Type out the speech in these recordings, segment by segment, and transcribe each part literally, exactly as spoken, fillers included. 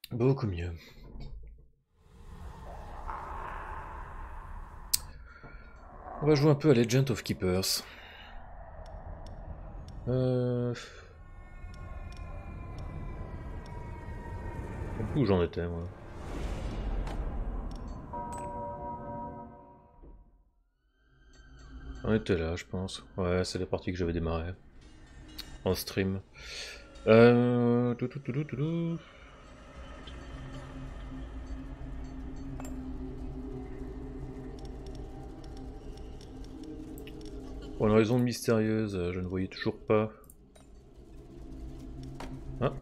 Beaucoup mieux. On va jouer un peu à Legend of Keepers. Euh... Je sais plus où j'en étais, moi. On était là, je pense. Ouais, c'est la partie que j'avais démarré. En stream. Euh... tout, tout, tout, tout, tout, tout. Pour une raison mystérieuse, je ne voyais toujours pas. Ah.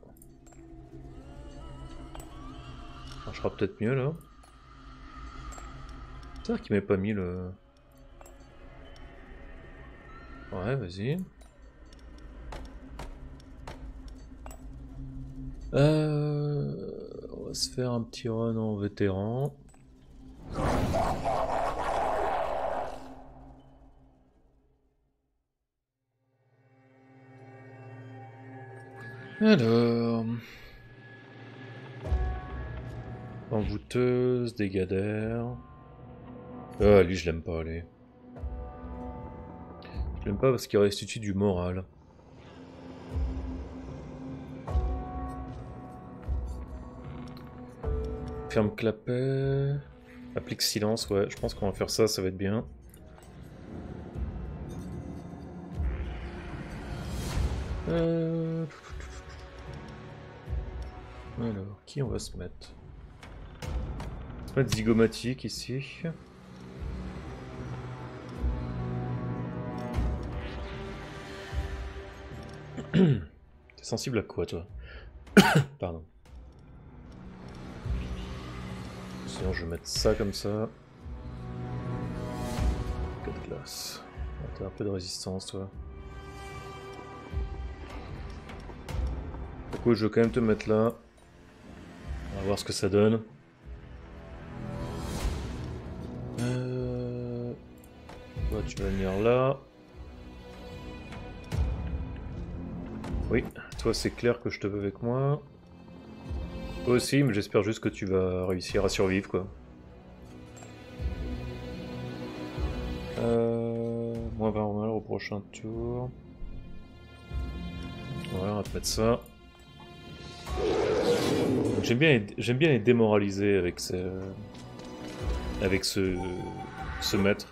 Ça marchera peut-être mieux là. C'est vrai qu'il m'avait pas mis le... Ouais, vas-y. Euh... On va se faire un petit run en vétéran. Alors... Envoûteuse, dégâts d'air... Ah, lui je l'aime pas, allez. Je l'aime pas parce qu'il restitue du moral. Ferme clapet... Applique silence, ouais, je pense qu'on va faire ça, ça va être bien. Euh... Alors, qui on va se mettre? On va se mettre zygomatique ici. T'es sensible à quoi, toi? Pardon. Sinon, je vais mettre ça comme ça. Cas de glace. T'as un peu de résistance, toi. Du coup, je vais quand même te mettre là. On va voir ce que ça donne. Euh... Toi, tu vas venir là. Oui, toi, c'est clair que je te veux avec moi. Toi aussi, mais j'espère juste que tu vas réussir à survivre, quoi. Euh... Moins vingt mal au prochain tour. Voilà, on va te mettre ça. J'aime bien, j'aime bien les démoraliser avec ce, avec ce, ce maître.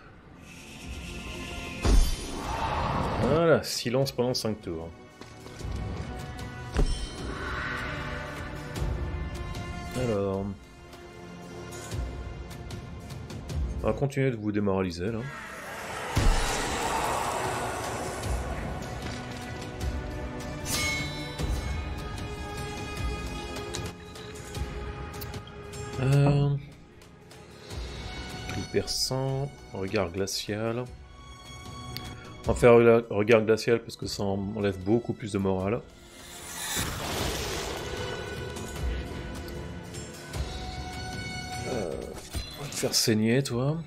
Voilà, silence pendant cinq tours. Alors, on va continuer de vous démoraliser là. Euh... Perçant, regard glacial. On va faire un regard glacial parce que ça enlève beaucoup plus de morale. Euh, on va te faire saigner, toi.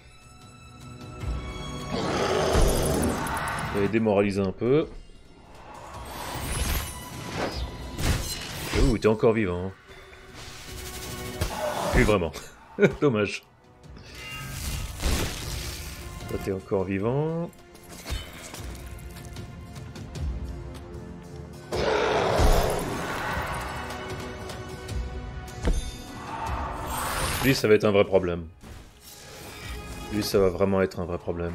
On va les démoraliser un peu. Ouh, t'es encore vivant. Plus vraiment. Dommage. Toi, t'es encore vivant. Lui, ça va être un vrai problème. Lui, ça va vraiment être un vrai problème.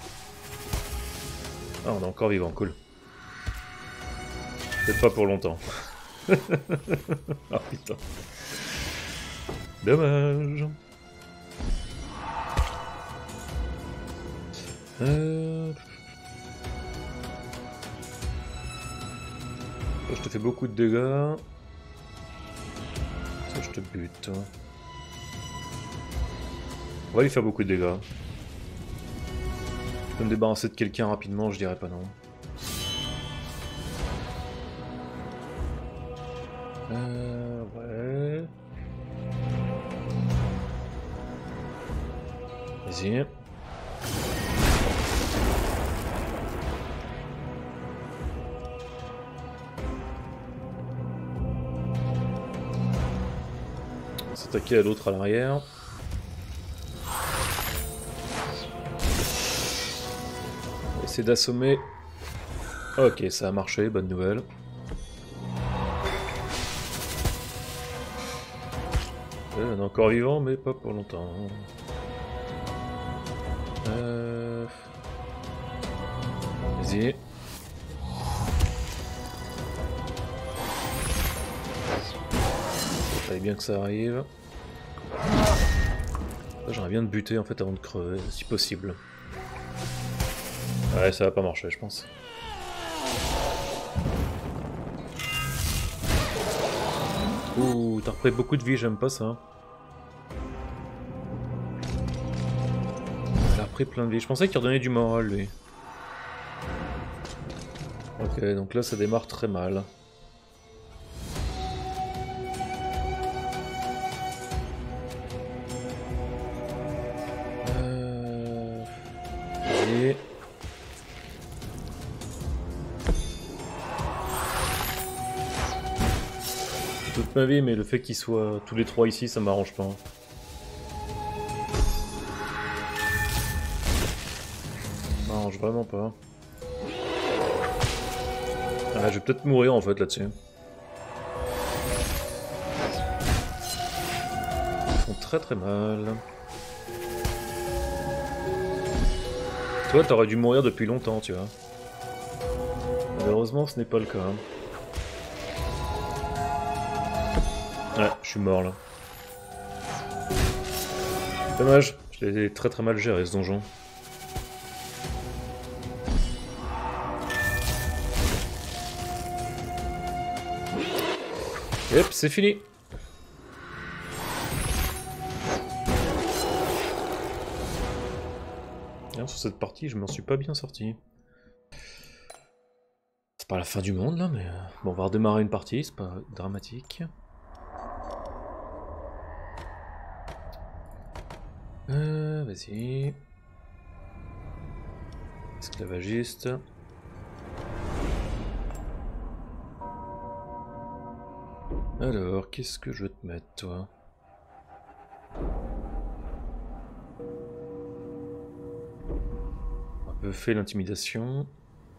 Ah, on est encore vivant, cool. Peut-être pas pour longtemps. Ah putain. Dommage. Euh... Je te fais beaucoup de dégâts. Ça, je te bute. On va lui faire beaucoup de dégâts. Je peux me débarrasser de quelqu'un rapidement, je dirais pas non. Euh... Ouais... Vas-y. s'attaquer à l'autre à l'arrière. Essayer d'assommer. Ok, ça a marché, bonne nouvelle. On est encore vivant, mais pas pour longtemps. Euh... Vas-y. Il fallait bien que ça arrive. J'aimerais bien te buter en fait avant de crever, si possible. Ouais, ça va pas marcher, je pense. Ouh, t'as repris beaucoup de vie, j'aime pas ça. Il a repris plein de vie. Je pensais qu'il redonnait du moral, lui. Ok, donc là, ça démarre très mal. Euh... Et... toute ma vie, mais le fait qu'ils soient tous les trois ici, ça m'arrange pas. Ça m'arrange vraiment pas. Ah, je vais peut-être mourir en fait là-dessus. Ils font très très mal. Toi, t'aurais dû mourir depuis longtemps, tu vois. Malheureusement, ce n'est pas le cas. Ouais, je suis mort là. Dommage, je l'ai très très mal géré ce donjon. Yep, c'est fini. Bien, sur cette partie, je m'en suis pas bien sorti. C'est pas la fin du monde là, mais bon, on va redémarrer une partie, c'est pas dramatique. Euh, vas-y. Esclavagiste. Alors, qu'est-ce que je vais te mettre, toi? Un peu fait l'intimidation.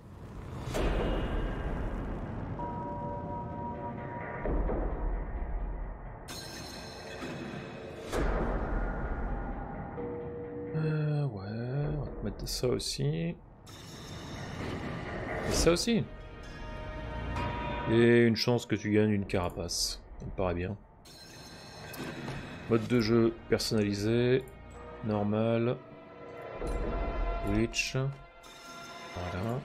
Euh, ouais, on va te mettre ça aussi. Et ça aussi. Et une chance que tu gagnes une carapace. Ça me paraît bien. Mode de jeu personnalisé. Normal. Witch. Voilà.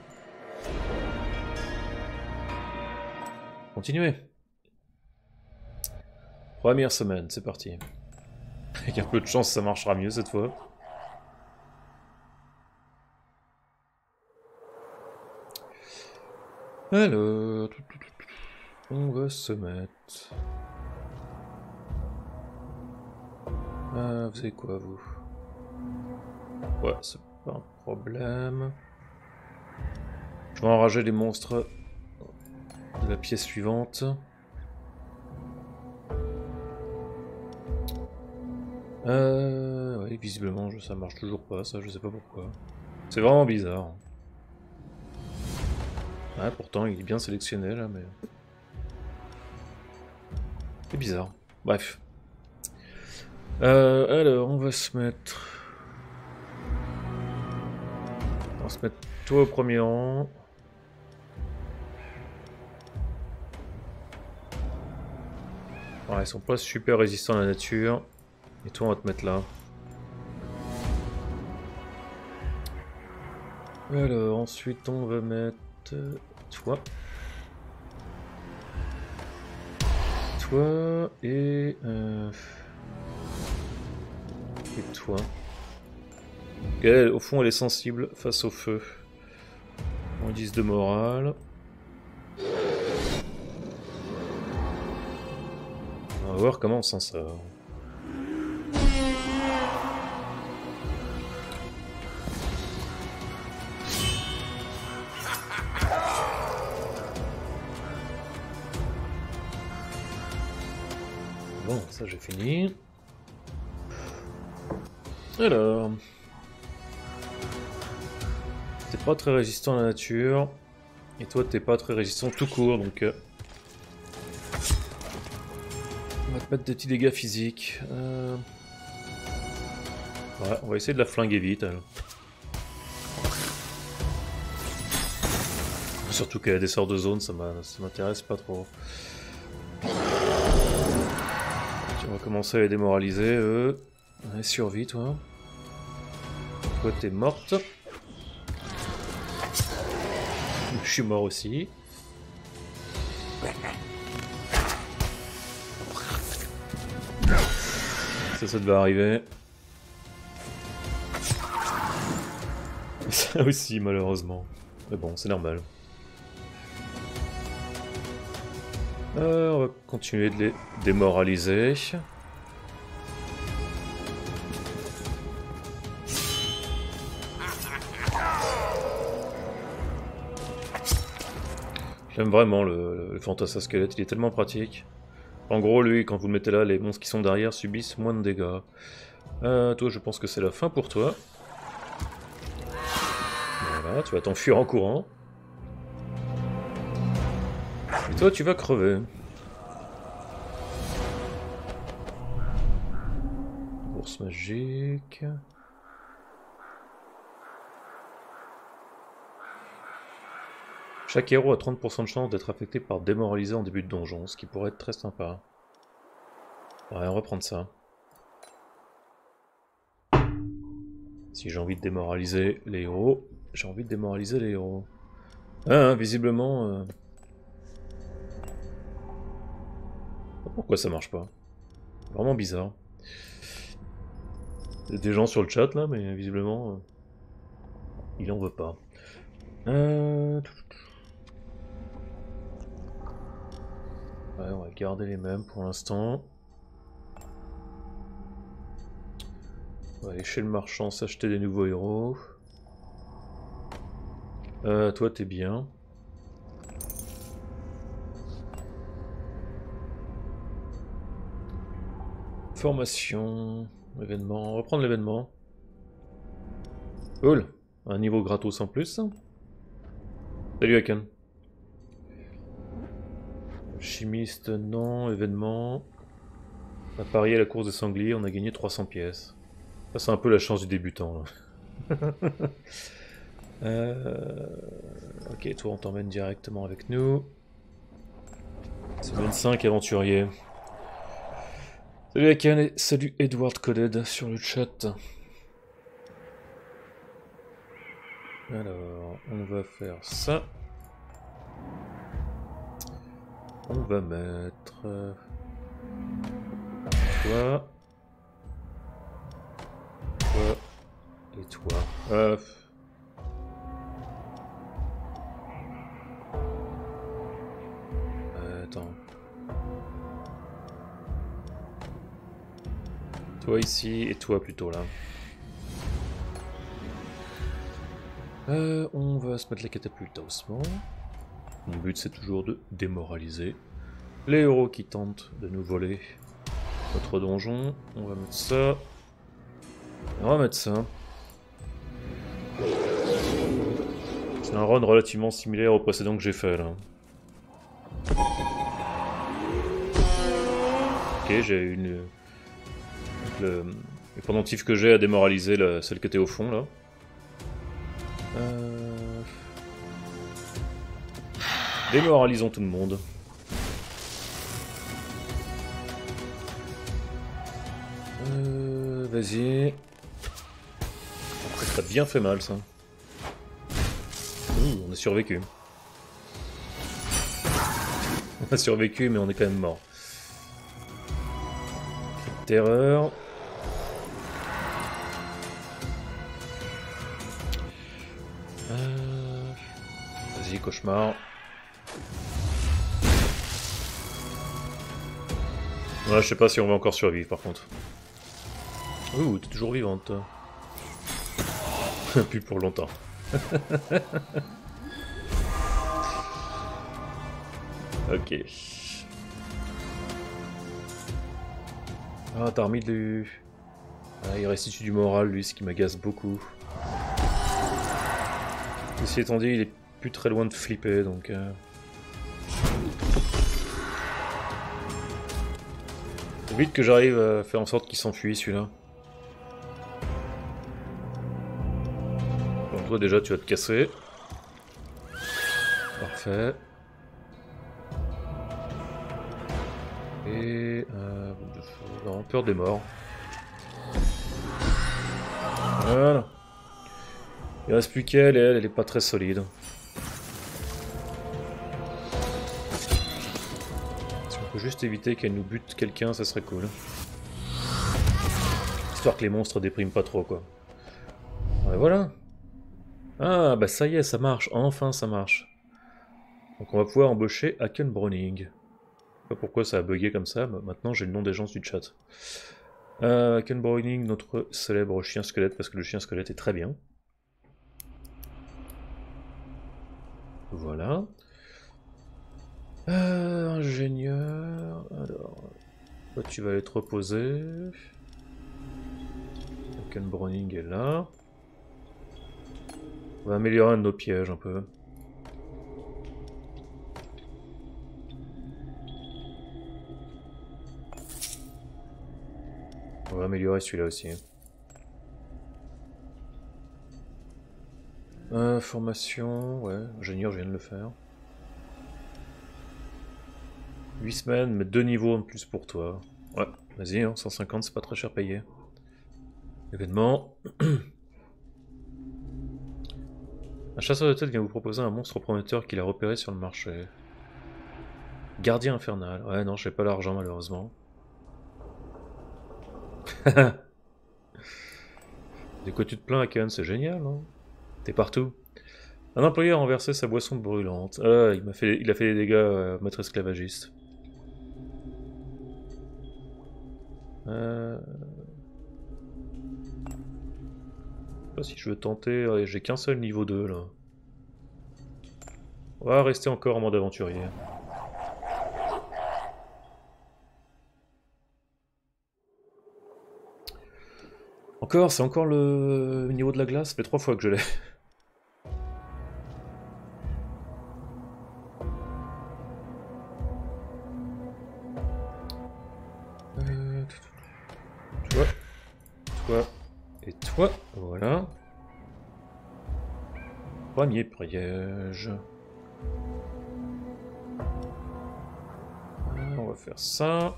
Continuez. Première semaine, c'est parti. Avec un peu de chance, ça marchera mieux cette fois. Alors, on va se mettre... Ah, vous savez quoi, vous? Ouais, c'est pas un problème. Je vais enrager les monstres de la pièce suivante. Euh... Ouais, visiblement, ça marche toujours pas, ça, je sais pas pourquoi. C'est vraiment bizarre. Ouais, pourtant, il est bien sélectionné, là, mais... C'est bizarre. Bref. Euh, alors, on va se mettre... On va se mettre toi au premier rang. Ouais, ils sont pas super résistants à la nature. Et toi, on va te mettre là. Alors, ensuite, on va mettre... Toi. Toi et... Euh... Et toi. Et elle, au fond, elle est sensible face au feu. On dix de morale. On va voir comment on s'en sort. Bon, ça j'ai fini. Alors... T'es pas très résistant à la nature. Et toi t'es pas très résistant tout court, donc... Euh... On va te mettre des petits dégâts physiques. Euh... Ouais, on va essayer de la flinguer vite. Elle. Surtout qu'elle a des sorts de zone, ça m'intéresse pas trop. On va commencer à les démoraliser, eux. Allez, survie, toi. Toi, t'es morte. Je suis mort aussi. Ça, ça devait arriver. Ça aussi, malheureusement. Mais bon, c'est normal. Euh, on va continuer de les démoraliser. J'aime vraiment le, le fantassin squelette, il est tellement pratique. En gros, lui, quand vous le mettez là, les monstres qui sont derrière subissent moins de dégâts. Euh, toi, je pense que c'est la fin pour toi. Voilà, tu vas t'enfuir en courant. Et toi, tu vas crever. Bourse magique. Chaque héros a trente pour cent de chance d'être affecté par démoralisé en début de donjon, ce qui pourrait être très sympa. Ouais, on va prendre ça. Si j'ai envie de démoraliser les héros, j'ai envie de démoraliser les héros. Ah, hein, visiblement... Euh... Pourquoi ça marche pas? Vraiment bizarre. Il y a des gens sur le chat là, mais visiblement... Euh... Il en veut pas. Euh... Ouais, on va garder les mêmes pour l'instant. On va aller chez le marchand s'acheter des nouveaux héros. Euh, toi t'es bien. Formation, événement, on va prendre l'événement. Cool, un niveau gratos en plus. Salut Aken. Chimiste, non, événement. On a parié à la course des sangliers, on a gagné trois cents pièces. Ça c'est un peu la chance du débutant là. euh... Ok, toi on t'emmène directement avec nous. C'est vingt-cinq aventuriers. Salut Aken et salut Edward Coded sur le chat. Alors, on va faire ça. On va mettre... Toi. Toi. Et toi. Euh... Euh, attends. Toi ici et toi plutôt là. Euh, on va se mettre la catapulte doucement. Mon but c'est toujours de démoraliser les héros qui tentent de nous voler notre donjon. On va mettre ça. On va mettre ça. C'est un run relativement similaire au précédent que j'ai fait là. Ok, j'ai une... Le, le pendentif que j'ai à démoraliser la, celle qui était au fond là. Euh... Démoralisons tout le monde. Euh, Vas-y. Ça a bien fait mal ça. Ouh, on a survécu. On a survécu mais on est quand même mort. Terreur. Euh... Vas-y, cauchemar. Ouais, je sais pas si on va encore survivre par contre. Ouh, t'es toujours vivante. Plus pour longtemps. Ok. Ah, t'as remis du... Ah, il restitue du moral, lui, ce qui m'agace beaucoup. Ceci étant dit, il est plus très loin de flipper, donc... Euh... Faut vite que j'arrive à faire en sorte qu'il s'enfuit, celui-là. Donc toi, déjà, tu vas te casser. Parfait. Et... Euh... Non, peur des morts. Voilà. Il reste plus qu'elle et elle, elle est pas très solide. Si on peut juste éviter qu'elle nous bute quelqu'un, ça serait cool. Histoire que les monstres dépriment pas trop, quoi. Ouais, voilà. Ah, bah ça y est, ça marche. Enfin, ça marche. Donc on va pouvoir embaucher Haken Browning. Je sais pas pourquoi ça a bugué comme ça, mais maintenant j'ai le nom des gens du chat. Euh, Haken Browning, notre célèbre chien squelette, parce que le chien squelette est très bien. Voilà. Euh, ingénieur... Alors... Toi tu vas aller te reposer. Haken Browning est là. On va améliorer un de nos pièges un peu. On va améliorer celui-là aussi. Euh, formation, ouais, ingénieur, je viens de le faire. huit semaines, mais deux niveaux en plus pour toi. Ouais, vas-y, hein, cent cinquante, c'est pas très cher payé. Événement. Un chasseur de tête vient vous proposer un monstre prometteur qu'il a repéré sur le marché. Gardien infernal. Ouais, non, j'ai pas l'argent malheureusement. De quoi tu te plains, Haken? C'est génial, non? T'es partout. Un employé a renversé sa boisson brûlante. Ah, il, m'a fait, il a fait des dégâts à maître esclavagiste. Euh... Je sais pas si je veux tenter. Ouais, j'ai qu'un seul niveau deux là. On va rester encore en mode aventurier. Encore, c'est encore le niveau de la glace, ça fait trois fois que je l'ai. Euh, toi, toi et toi, voilà. Premier piège. On va faire ça.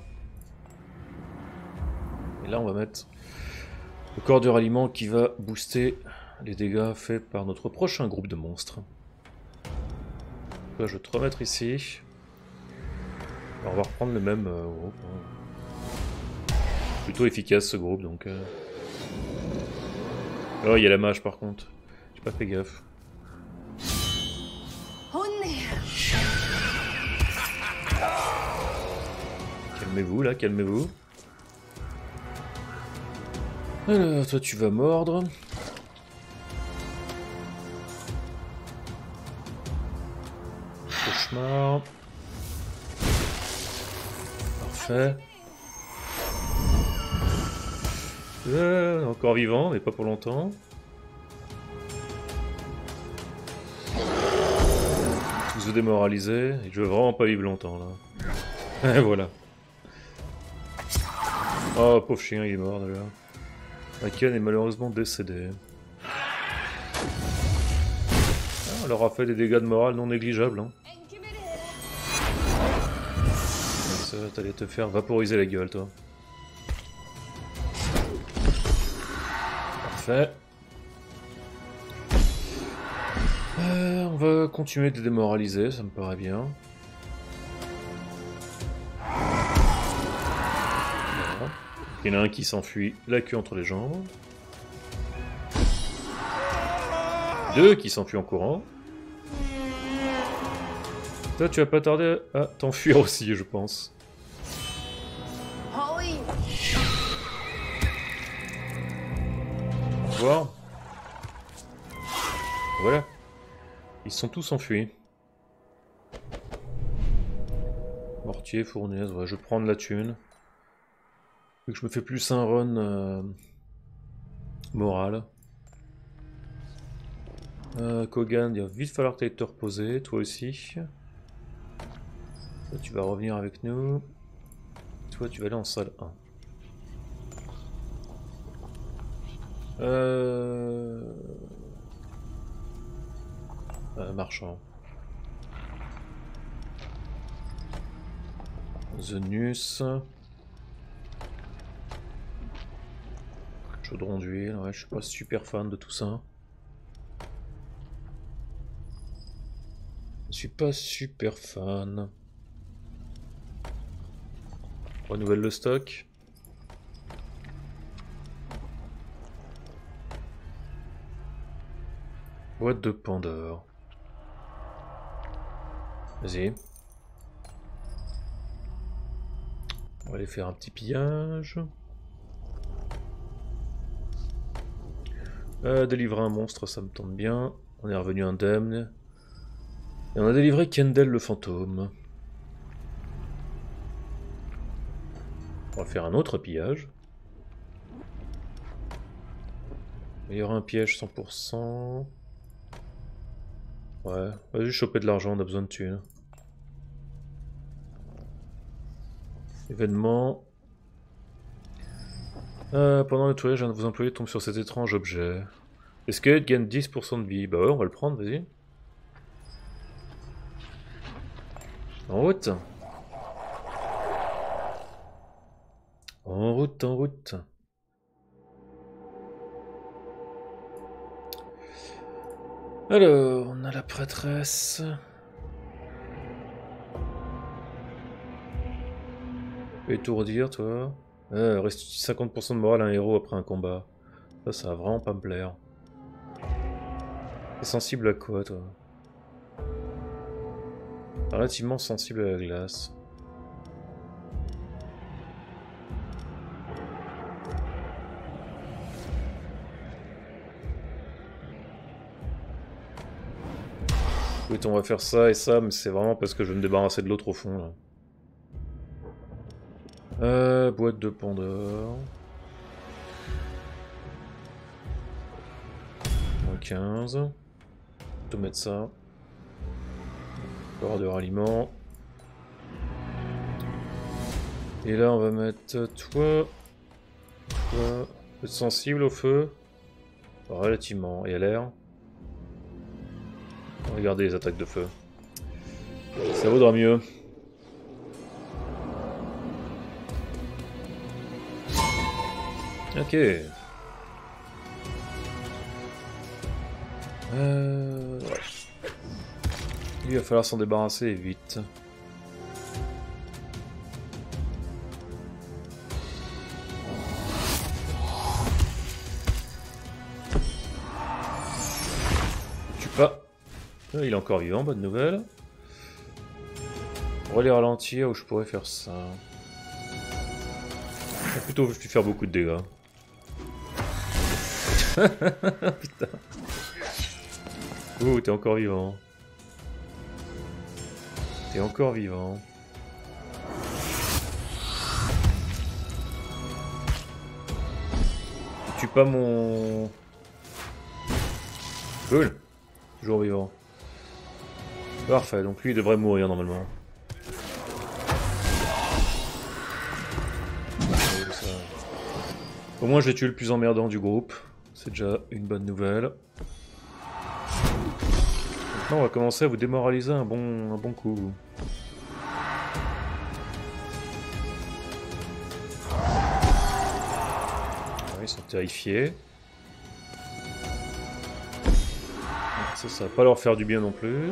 Et là, on va mettre le corps de ralliement qui va booster les dégâts faits par notre prochain groupe de monstres. Là, je vais te remettre ici. Alors, on va reprendre le même euh, groupe. Plutôt efficace ce groupe, donc... Euh... Oh, il y a la mage par contre. J'ai pas fait gaffe. Calmez-vous là, calmez-vous. Alors, toi tu vas mordre. Cauchemar. Parfait. Euh, encore vivant, mais pas pour longtemps. Tous vous démoraliser, et je veux vraiment pas vivre longtemps là. Et voilà. Oh, pauvre chien, il est mort déjà. Haken est malheureusement décédé. Ah, on leur a fait des dégâts de morale non négligeables. Hein. Ça, t'allais te faire vaporiser la gueule, toi. Parfait. Euh, on va continuer de démoraliser, ça me paraît bien. Voilà. Il y en a un qui s'enfuit, la queue entre les jambes. Deux qui s'enfuient en courant. Toi, tu vas pas tarder à t'enfuir aussi, je pense. Au revoir. Voilà. Ils sont tous enfuis. Mortier, fournaise, ouais, je vais prendre la thune. Vu que je me fais plus un run euh, moral. Euh, Kogan, il va vite falloir que tu ailles te reposer, toi aussi. Toi, tu vas revenir avec nous. Toi, tu vas aller en salle un. Euh... Euh, marchand. Zenus. Chaudron d'huile, ouais, je suis pas super fan de tout ça. Je suis pas super fan. Renouvelle le stock. Boîte de Pandore. Vas-y. On va aller faire un petit pillage. Euh, délivrer un monstre, ça me tente bien. On est revenu indemne. Et on a délivré Kendall le fantôme. On va faire un autre pillage. Il y aura un piège cent pour cent. Ouais, vas-y choper de l'argent, on a besoin de thunes. Événement. Euh, pendant le tournage, un de vos employés tombe sur cet étrange objet. Escalade gagne dix pour cent de vie. Bah ouais, on va le prendre, vas-y. En route. En route, en route. Alors, on a la prêtresse. Étourdir, toi. Euh, reste cinquante pour cent de morale à un héros après un combat. Ça, ça va vraiment pas me plaire. T'es sensible à quoi, toi? Relativement sensible à la glace. Écoute, on va faire ça et ça, mais c'est vraiment parce que je vais me débarrasser de l'autre au fond, là. Euh, boîte de Pandore. moins quinze. Tout mettre ça. Corps de ralliement. Et là, on va mettre toi. Toi. Être sensible au feu. Relativement. Et à l'air. Regardez les attaques de feu. Ça vaudra mieux. Ok. Euh... Ouais. Il va falloir s'en débarrasser vite. Tue pas. Il est encore vivant, bonne nouvelle. On va les ralentir où je pourrais faire ça. Plutôt, je peux faire beaucoup de dégâts. Putain. Oh, t'es encore vivant. T'es encore vivant. Tu tues pas mon... Cool. Toujours vivant. Parfait, donc lui il devrait mourir normalement. Au moins j'ai tué le plus emmerdant du groupe. C'est déjà une bonne nouvelle. Maintenant on va commencer à vous démoraliser un bon, un bon coup. Ah, ils sont terrifiés. Ça, ça va pas leur faire du bien non plus.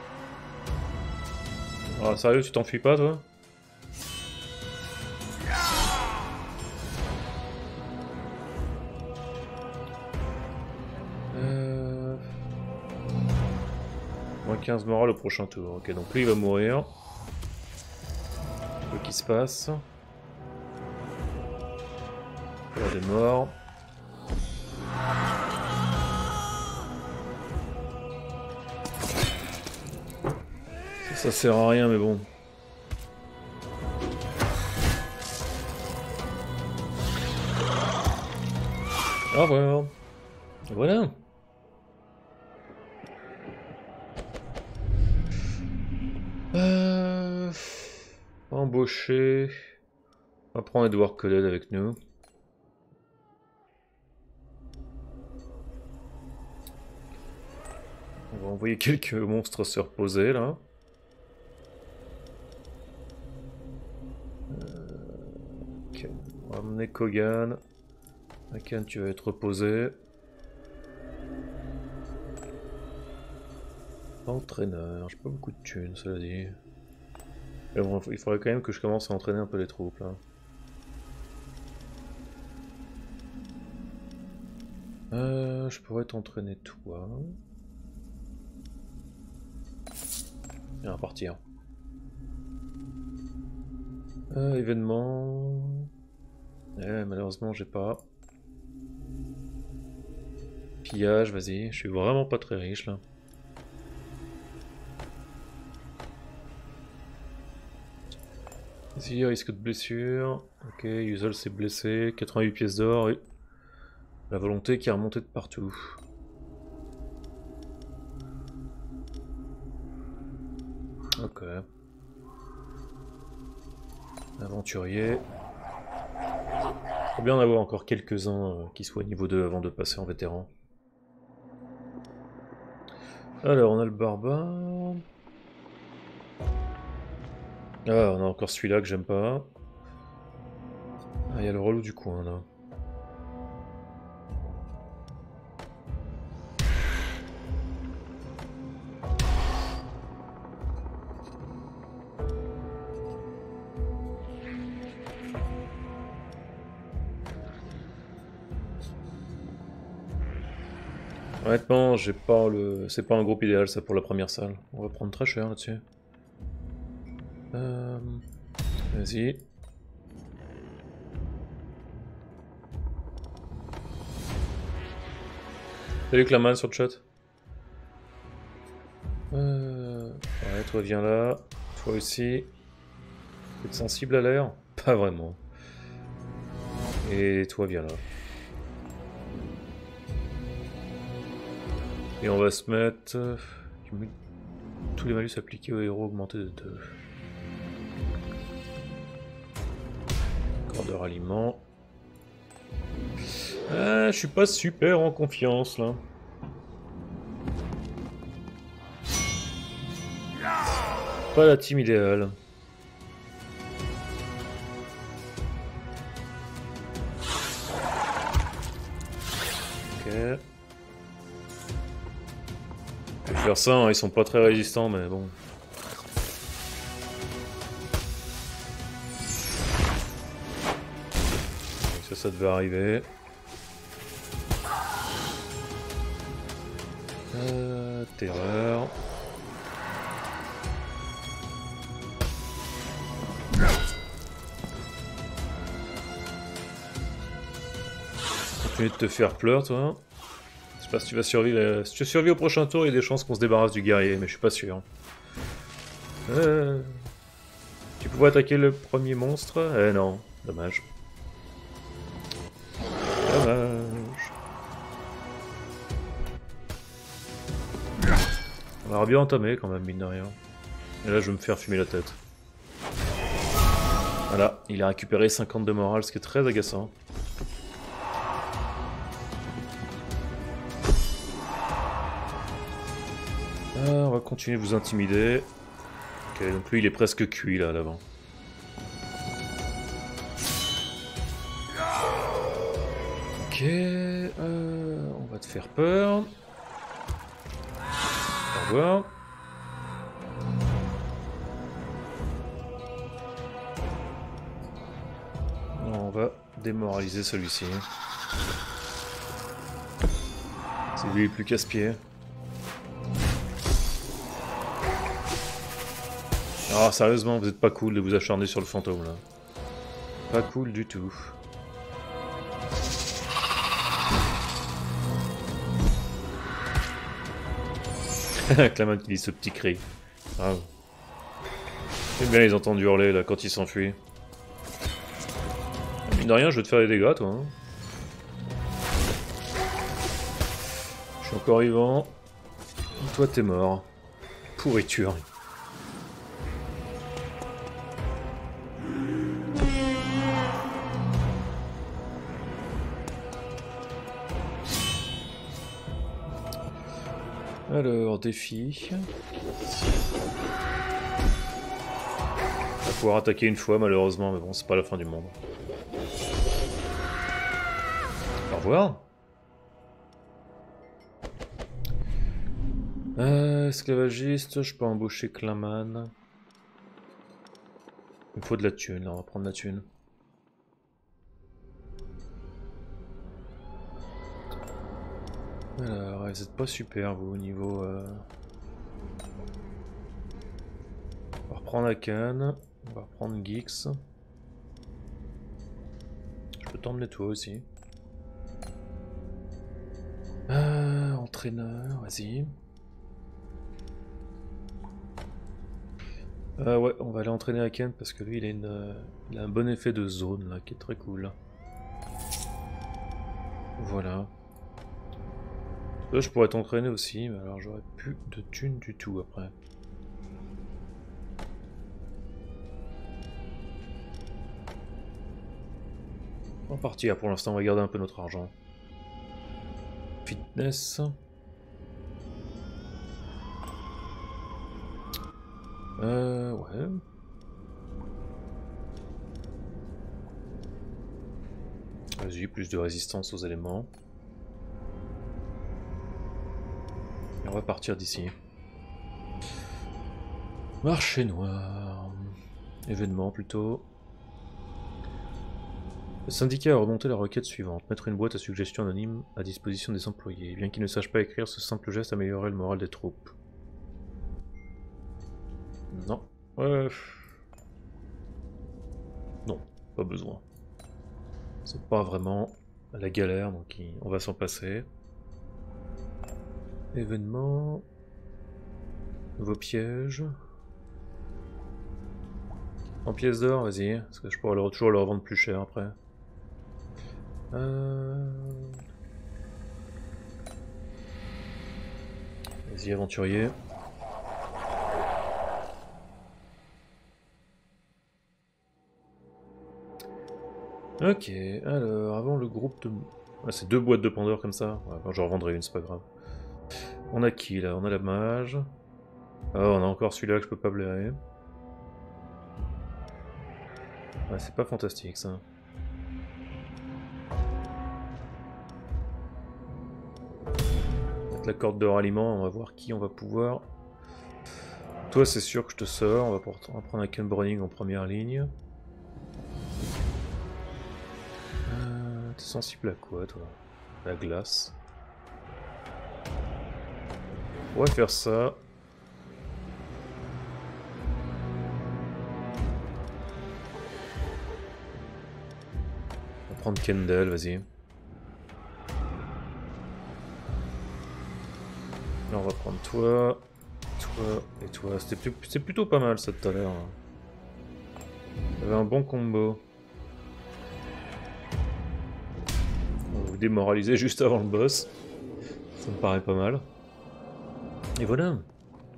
Ah sérieux, tu t'enfuis pas toi? euh... moins quinze morale au prochain tour. Ok, donc lui il va mourir. Quoi qu'il se passe. Il y a des morts. Ça sert à rien mais bon. Au revoir. Voilà. Euh... Embaucher. On va prendre Edward Cullen avec nous. On va envoyer quelques monstres se reposer là. Euh... Okay. On va amener Kogan. Akan, tu vas être reposé. Entraîneur, j'ai pas beaucoup de thunes, cela dit. Mais bon, il faudrait quand même que je commence à entraîner un peu les troupes là. Euh, je pourrais t'entraîner toi. Et à partir. Euh, événement. Eh, malheureusement, j'ai pas. Pillage, vas-y. Je suis vraiment pas très riche là. Vas-y, risque de blessure. Ok, Yuzol s'est blessé. quatre-vingt-huit pièces d'or. Et la volonté qui a remonté de partout. Ok. Aventurier. Faut bien en avoir encore quelques-uns euh, qui soient niveau deux avant de passer en vétéran. Alors, on a le barbare. Ah, on a encore celui-là que j'aime pas. Ah, il y a le relou du coin, là. Honnêtement, j'ai pas le. C'est pas un groupe idéal ça pour la première salle. On va prendre très cher là-dessus. Euh... Vas-y. Salut Claman sur le chat. Euh... Ouais, toi viens là. Toi aussi. Vous êtes sensible à l'air? Pas vraiment. Et toi viens là. Et on va se mettre... Tous les malus appliqués aux héros augmentés de deux. Corps de ralliement. Ah, je suis pas super en confiance là. Pas la team idéale. Ok. Je vais faire ça, hein, ils sont pas très résistants, mais bon. Ça, ça devait arriver. Euh, terreur. Continue de te faire pleurer, toi. Je sais pas si tu vas survivre. Si tu survis au prochain tour, il y a des chances qu'on se débarrasse du guerrier, mais je suis pas sûr. Euh... Tu pouvais attaquer le premier monstre? Eh non, dommage. Dommage. On va bien entamer quand même, mine de rien. Et là, je vais me faire fumer la tête. Voilà, il a récupéré cinquante de morale, ce qui est très agaçant. Ah, on va continuer de vous intimider. Ok, donc lui il est presque cuit là, à l'avant. Ok, euh, on va te faire peur. Au revoir. On va démoraliser celui-ci. C'est lui le plus casse-pied. Ah, sérieusement, vous êtes pas cool de vous acharner sur le fantôme là. Pas cool du tout. Claman qui dit ce petit cri. Ah. J'aime bien les entendre hurler là quand ils s'enfuient. Mine de rien, je vais te faire des dégâts toi. Hein. Je suis encore vivant. Toi t'es mort. Pourriture. Alors, défi. On va pouvoir attaquer une fois malheureusement, mais bon, c'est pas la fin du monde. Au revoir. Euh, esclavagiste, je peux embaucher Claman. Il me faut de la thune, là, on va prendre la thune. Alors, vous êtes pas super vous au niveau... Euh... On va reprendre Akan, on va reprendre Gix. Je peux t'emmener toi aussi. Euh, entraîneur, vas-y. Euh, ouais, on va aller entraîner Akan parce que lui il a, une, il a un bon effet de zone là qui est très cool. Voilà. Là je pourrais t'entraîner aussi, mais alors j'aurais plus de thunes du tout après. On va partir pour l'instant, on va garder un peu notre argent. Fitness. Euh, ouais. Vas-y, plus de résistance aux éléments. Et on va partir d'ici. Marché noir. Événement plutôt. Le syndicat a remonté la requête suivante. Mettre une boîte à suggestions anonymes à disposition des employés. Bien qu'ils ne sachent pas écrire, ce simple geste améliorerait le moral des troupes. Non. Euh... Non, pas besoin. C'est pas vraiment la galère, donc on va s'en passer. Événement. Nouveau piège. En pièces d'or, vas-y, parce que je pourrais leur, toujours le revendre plus cher après. Euh... Vas-y, aventurier. Ok, alors, avant le groupe de... Ah, c'est deux boîtes de Pandore comme ça. Ouais, enfin, j'en revendrai une, c'est pas grave. On a qui là? On a la mage. Oh, on a encore celui-là que je peux pas blairer. Ouais, c'est pas fantastique ça. Mettre la corde de ralliement, on va voir qui on va pouvoir. Toi, c'est sûr que je te sors. On va, pour... on va prendre un Ken Browning en première ligne. Euh, T'es sensible à quoi, toi? La glace. On va faire ça. On va prendre Kendall, vas-y. Là, on va prendre toi, toi et toi. C'était plutôt pas mal ça tout à l'heure. Il y avait un bon combo. On va vous démoraliser juste avant le boss. Ça me paraît pas mal. Et voilà. Le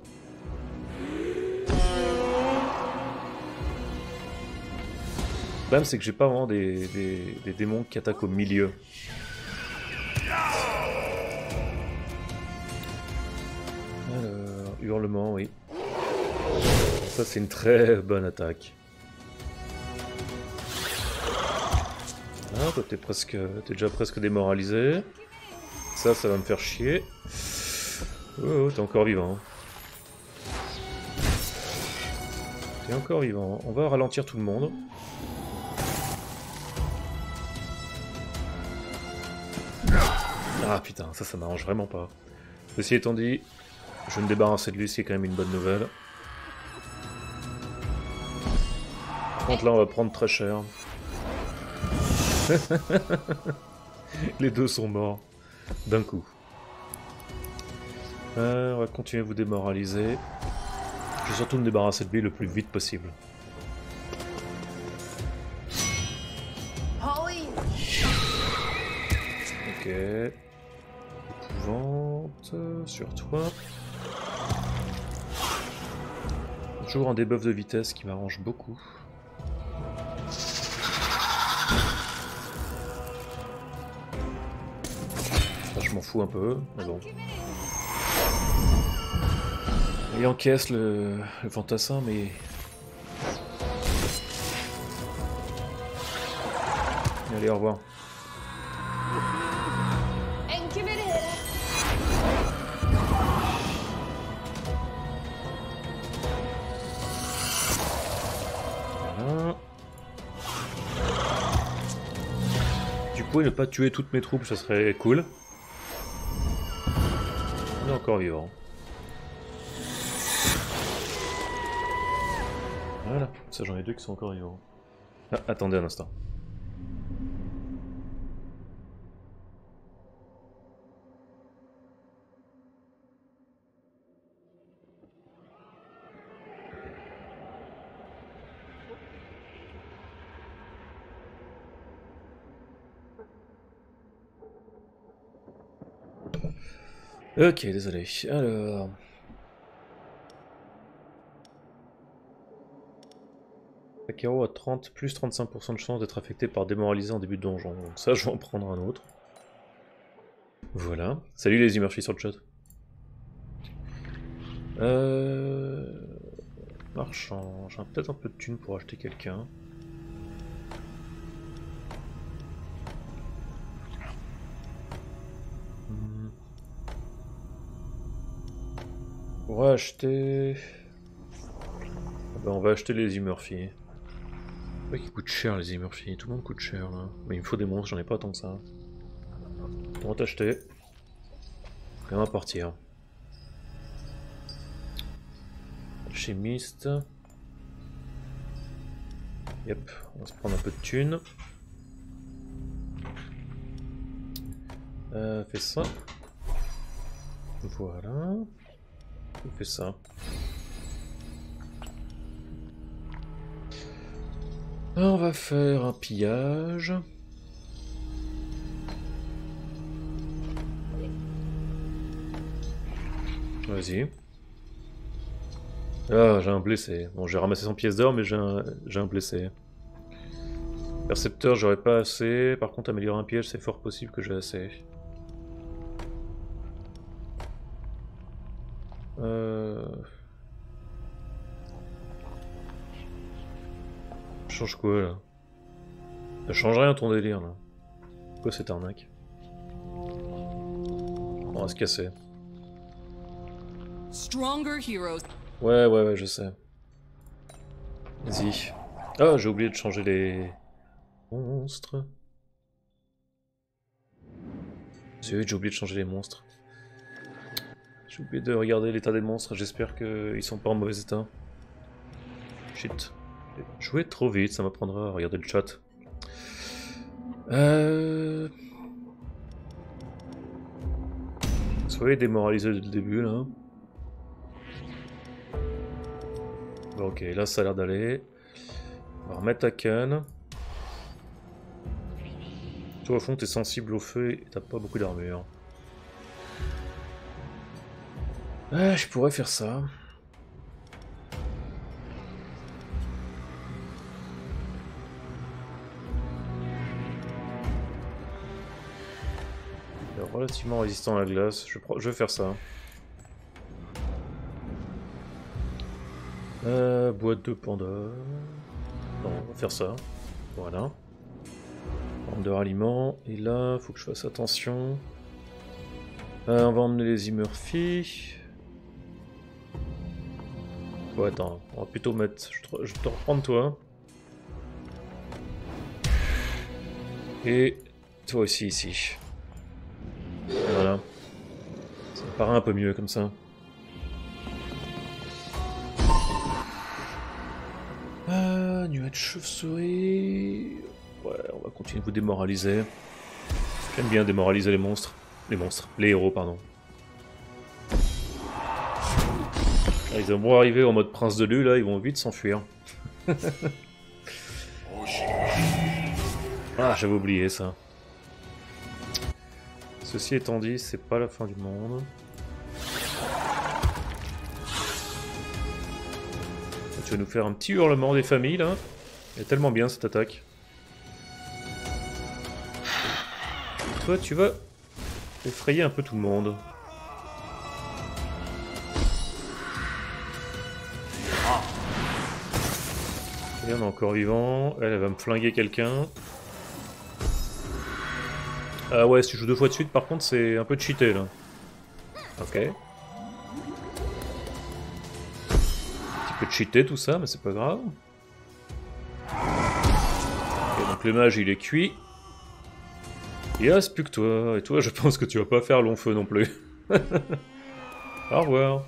problème c'est que j'ai pas vraiment des, des, des démons qui attaquent au milieu. Alors, hurlement, oui. Ça c'est une très bonne attaque. Ah, toi t'es presque, t'es déjà presque démoralisé. Ça, ça va me faire chier. Oh, t'es encore vivant. T'es encore vivant. On va ralentir tout le monde. Ah putain, ça, ça m'arrange vraiment pas. Ceci étant dit, je vais me débarrasser de lui, c'est quand même une bonne nouvelle. Par contre là, on va prendre très cher. Les deux sont morts d'un coup. Euh, on va continuer à vous démoraliser. Je vais surtout me débarrasser de lui le plus vite possible. Ok. Épouvant. trente sur toi. Toujours un debuff de vitesse qui m'arrange beaucoup. Enfin, je m'en fous un peu, mais bon. Il encaisse le, le fantassin, mais... Allez, au revoir. Voilà. Du coup, ne pas tuer toutes mes troupes, ça serait cool. On est encore vivant. Voilà, ça j'en ai deux qui sont encore vivants. Ah, attendez un instant. Ok, désolé. Alors... Takero a trente, plus trente-cinq pour cent de chance d'être affecté par démoralisé en début de donjon. Donc ça, je vais en prendre un autre. Voilà. Salut les Murphy sur le chat. Euh... Marchand. J'ai peut-être un peu de thunes pour acheter quelqu'un. Hmm. On va acheter... Ah ben, on va acheter les Murphy. Ouais, qui coûte cher les Murphy, tout le monde coûte cher là. Mais il me faut des monstres, j'en ai pas tant que ça. On va t'acheter. Et on va partir. Chimiste. Yep, on va se prendre un peu de thunes. Euh, fais ça. Voilà. On fait ça. On va faire un pillage. Vas-y. Ah, j'ai un blessé. Bon, j'ai ramassé cent pièces d'or, mais j'ai un, j'ai un blessé. Percepteur, j'aurais pas assez. Par contre, améliorer un piège, c'est fort possible que j'ai assez. Euh... Change quoi là? Ça change rien ton délire là. Quoi cette arnaque? On va se casser. Ouais, ouais, ouais, je sais. Vas-y. Ah, j'ai oublié de changer les monstres. J'ai oublié de changer les monstres. J'ai oublié de regarder l'état des monstres. J'espère qu'ils sont pas en mauvais état. Shit. J'ai joué trop vite, ça m'apprendra à regarder le chat. Euh... Soyez démoralisé dès le début là. Bon, ok, là ça a l'air d'aller. On va remettre ta canne. Toi au fond t'es sensible au feu et t'as pas beaucoup d'armure. Ah, je pourrais faire ça. Il est relativement résistant à la glace. Je, je vais faire ça. Euh, boîte de panda. Non, on va faire ça. Voilà. Forme de ralliement. Et là, faut que je fasse attention. Euh, on va emmener les Murphy. Bon, attends, on va plutôt mettre. Je te, je te reprendre toi. Et toi aussi ici. Voilà. Ça me paraît un peu mieux comme ça. Ah, nuage de chauve-souris. Ouais, on va continuer de vous démoraliser. J'aime bien démoraliser les monstres. Les monstres. Les héros, pardon. Ah, ils vont beau arriver en mode prince de Lu, là, ils vont vite s'enfuir. Ah, j'avais oublié ça. Ceci étant dit, c'est pas la fin du monde. Tu vas nous faire un petit hurlement des familles là. Elle est tellement bien cette attaque. Et toi, tu vas effrayer un peu tout le monde. Et on est encore vivant. Elle, elle va me flinguer quelqu'un. Ah ouais, si tu joues deux fois de suite, par contre, c'est un peu cheaté là. Ok. Un peu cheaté tout ça, mais c'est pas grave. Ok, donc le mage il est cuit. Il reste plus que toi. Et toi, je pense que tu vas pas faire long feu non plus. Au revoir.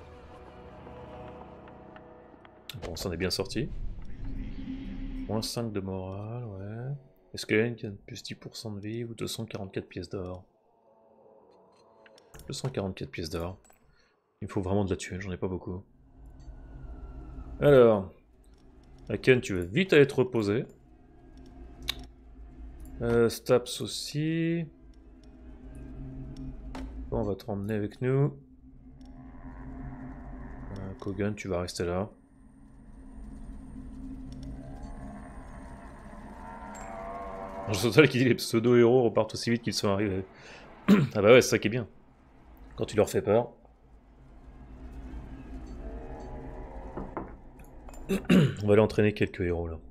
Bon, on s'en est bien sorti. moins cinq de morale, ouais. Est-ce qu'il y a une plus dix pour cent de vie ou deux cent quarante-quatre pièces d'or? deux cent quarante-quatre pièces d'or. Il me faut vraiment de la thune, j'en ai pas beaucoup. Alors, Aken, tu vas vite aller te reposer. Euh, Staps aussi. Bon, on va te ramener avec nous. Euh, Kogan, tu vas rester là. Je total qui dit les pseudo-héros repartent aussi vite qu'ils sont arrivés. Ah bah ouais, c'est ça qui est bien. Quand tu leur fais peur. On va aller entraîner quelques héros là.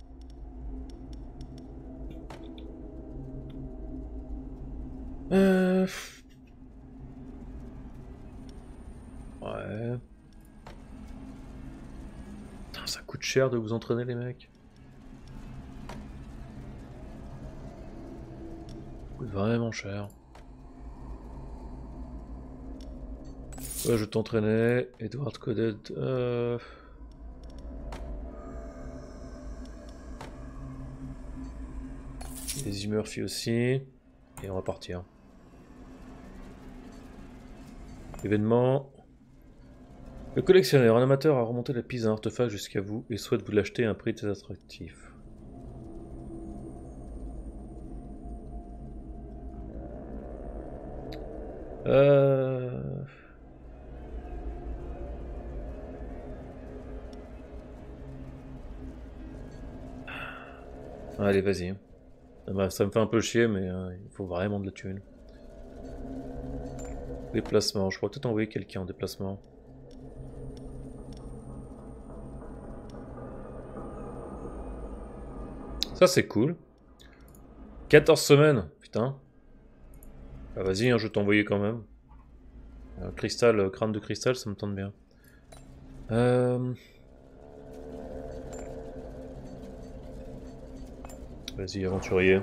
Euh... Ouais. Putain, ça coûte cher de vous entraîner les mecs. Ça coûte vraiment cher. Ouais, je t'entraînais. Edward Coded. Euh... Les Murphy aussi. Et on va partir. Événement. Le collectionneur, un amateur a remonté la piste d'un artefact jusqu'à vous et souhaite vous l'acheter à un prix très attractif. Euh... Allez, vas-y. Ça me fait un peu chier, mais euh, il faut vraiment de la thune. Déplacement, je pourrais peut-être envoyer quelqu'un en déplacement. Ça c'est cool. quatorze semaines, putain. Bah, vas-y, hein, je vais t'envoyer quand même. Euh, cristal, euh, crâne de cristal, ça me tente bien. Euh... Vas-y, aventurier.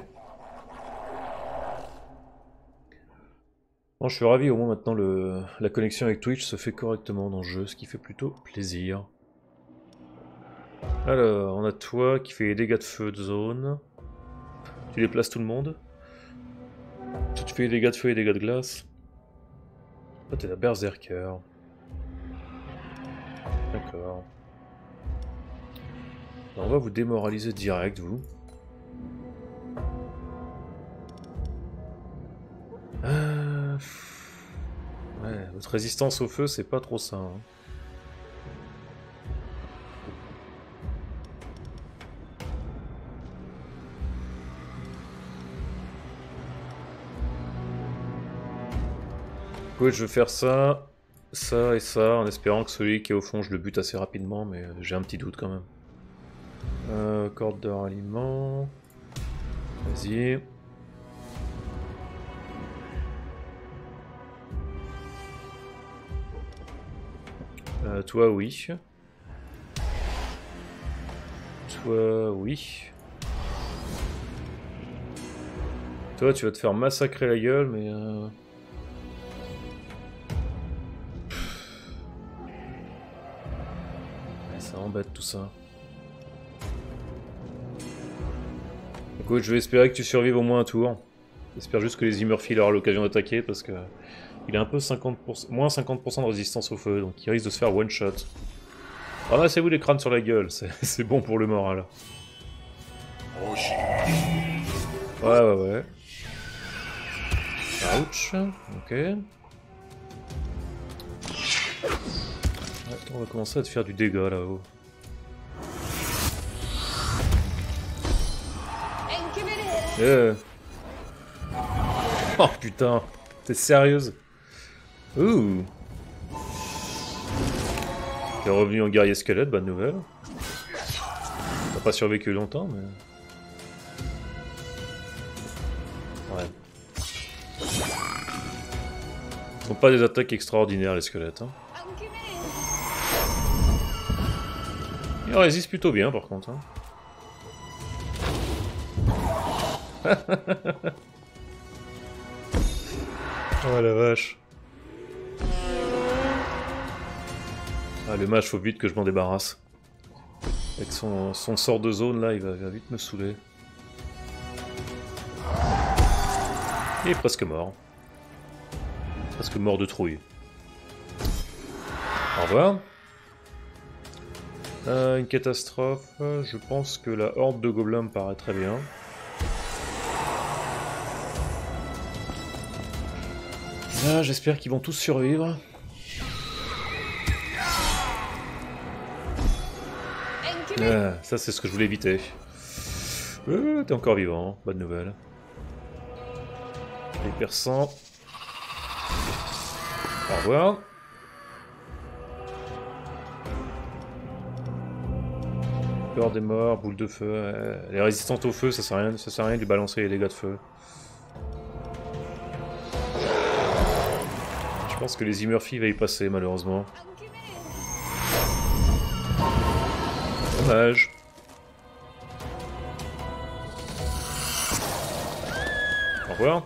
Bon, je suis ravi, au moins maintenant le... la connexion avec Twitch se fait correctement dans le jeu, ce qui fait plutôt plaisir. Alors, on a toi qui fait les dégâts de feu de zone. Tu déplaces tout le monde. Toi, tu fais les dégâts de feu et les dégâts de glace. Toi, t'es la berserker. D'accord. On va vous démoraliser direct, vous. Euh... Ouais, votre résistance au feu, c'est pas trop ça. Hein. Écoute, je vais faire ça, ça et ça, en espérant que celui qui est au fond, je le bute assez rapidement, mais j'ai un petit doute quand même. Euh, corde de ralliement. Vas-y. Euh, toi, oui. Toi, oui. Toi, tu vas te faire massacrer la gueule, mais... Euh... Ça embête tout ça. Écoute, je vais espérer que tu survives au moins un tour. J'espère juste que les Murphy auront l'occasion d'attaquer, parce que... Il a un peu cinquante pour cent, moins cinquante pour cent de résistance au feu, donc il risque de se faire one shot. Ramassez-vous les crânes sur la gueule, c'est bon pour le moral. Ouais, ouais, ouais. Ouch. Ok. Ouais, on va commencer à te faire du dégât là-haut. Yeah. Oh putain, t'es sérieuse? Ouh. T'es revenu en guerrier squelette, bonne nouvelle. T'as pas survécu longtemps, mais... Ouais. Ils sont pas des attaques extraordinaires, les squelettes. Hein. Ils résistent plutôt bien, par contre. Hein. Oh la vache. Ah, le mage, faut vite que je m'en débarrasse. Avec son, son sort de zone, là, il va, il va vite me saouler. Il est presque mort. Presque mort de trouille. Au revoir. Euh, une catastrophe. Je pense que la horde de gobelins me paraît très bien. Là, j'espère qu'ils vont tous survivre. Ah, ça, c'est ce que je voulais éviter. Euh, T'es encore vivant, bonne nouvelle. Les persans. Au revoir. Peur des morts, boule de feu. Euh, les résistantes au feu, ça sert à rien, ça sert à rien de lui balancer les dégâts de feu. Je pense que les Murphy va y passer malheureusement. Dommage. Au revoir.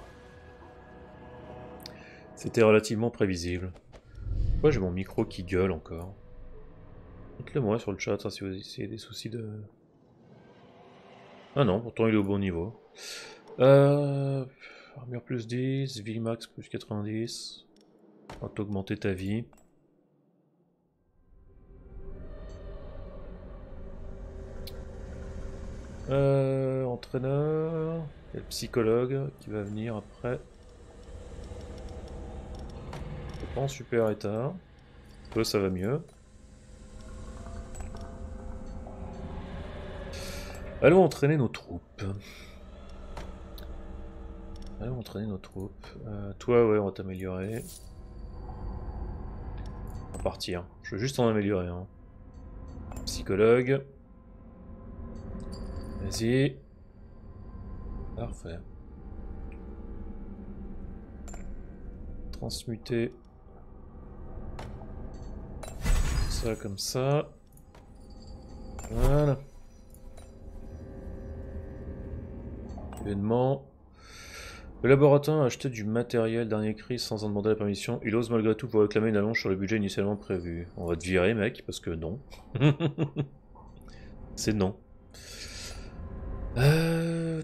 C'était relativement prévisible. Pourquoi j'ai mon micro qui gueule encore? Dites-le moi sur le chat hein, si vous avez des soucis de... Ah non, pourtant il est au bon niveau. Euh... Armure plus dix, vie max plus quatre-vingt-dix. On va t'augmenter ta vie. Euh, entraîneur, il y a le psychologue qui va venir après. Pas en super état. Peu ça va mieux. Allons entraîner nos troupes. Allons entraîner nos troupes. Euh, toi ouais on va t'améliorer. On va partir. Je veux juste en améliorer. Hein. Psychologue. Vas-y. Parfait. Transmuter. Ça comme ça. Voilà. Événement. Le laboratoire a acheté du matériel dernier cri sans en demander la permission. Il ose malgré tout pour réclamer une allonge sur le budget initialement prévu. On va te virer mec, parce que non. C'est non. Euh...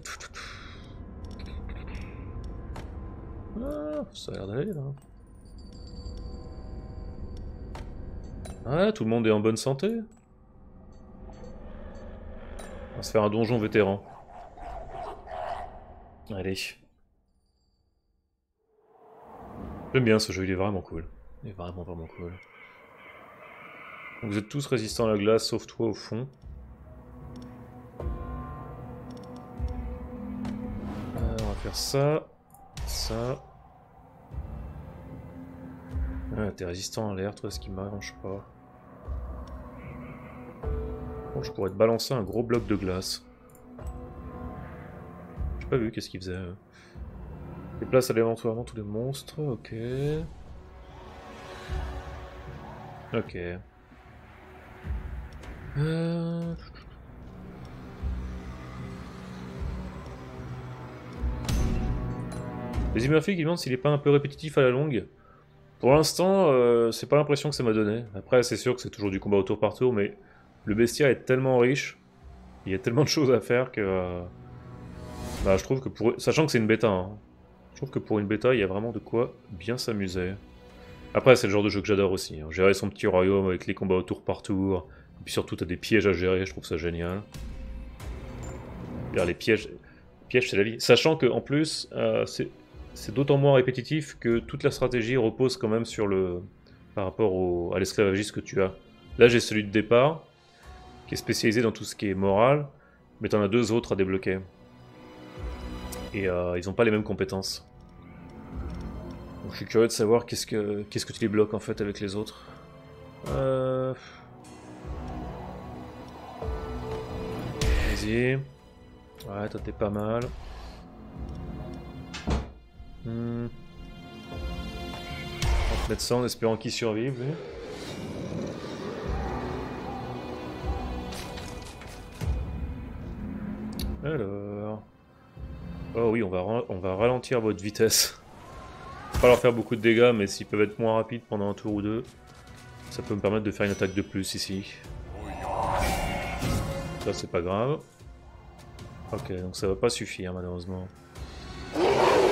Ah, ça a l'air d'aller là. Ah, tout le monde est en bonne santé. On va se faire un donjon vétéran. Allez. J'aime bien ce jeu, il est vraiment cool. Il est vraiment vraiment cool. Donc vous êtes tous résistants à la glace, sauf toi au fond. Euh, on va faire ça. Ça. Ah, t'es résistant à l'air, toi, ce qui m'arrange pas. Bon, je pourrais te balancer un gros bloc de glace. J'ai pas vu qu'est-ce qu'il faisait. Déplace aléatoirement tous les monstres, ok. Ok. Euh... Les Murphy qui demandent s'il est pas un peu répétitif à la longue. Pour l'instant, euh, c'est pas l'impression que ça m'a donné. Après, c'est sûr que c'est toujours du combat au tour par tour, mais le bestiaire est tellement riche, il y a tellement de choses à faire que... Euh... Bah, je trouve que pour... Sachant que c'est une bêta, hein. Je trouve que pour une bêta, il y a vraiment de quoi bien s'amuser. Après, c'est le genre de jeu que j'adore aussi. Hein. Gérer son petit royaume avec les combats au tour par tour. Et puis surtout, t'as des pièges à gérer, je trouve ça génial. Les pièges, les pièges c'est la vie. Sachant que en plus, euh, c'est c'est d'autant moins répétitif que toute la stratégie repose quand même sur le... par rapport au... à l'esclavagisme que tu as. Là j'ai celui de départ, qui est spécialisé dans tout ce qui est moral, mais t'en as deux autres à débloquer. Et euh, ils n'ont pas les mêmes compétences. Donc je suis curieux de savoir qu'est-ce que qu'est-ce que tu les bloques en fait avec les autres. Euh... Vas-y. Ouais, toi t'es pas mal. Hmm. On va te mettre ça en espérant qu'il survive. Lui. Alors... Oh oui, on va, on va ralentir votre vitesse. Pas leur faire beaucoup de dégâts, mais s'ils peuvent être moins rapides pendant un tour ou deux, ça peut me permettre de faire une attaque de plus ici. Ça c'est pas grave. Ok, donc ça va pas suffire malheureusement. Il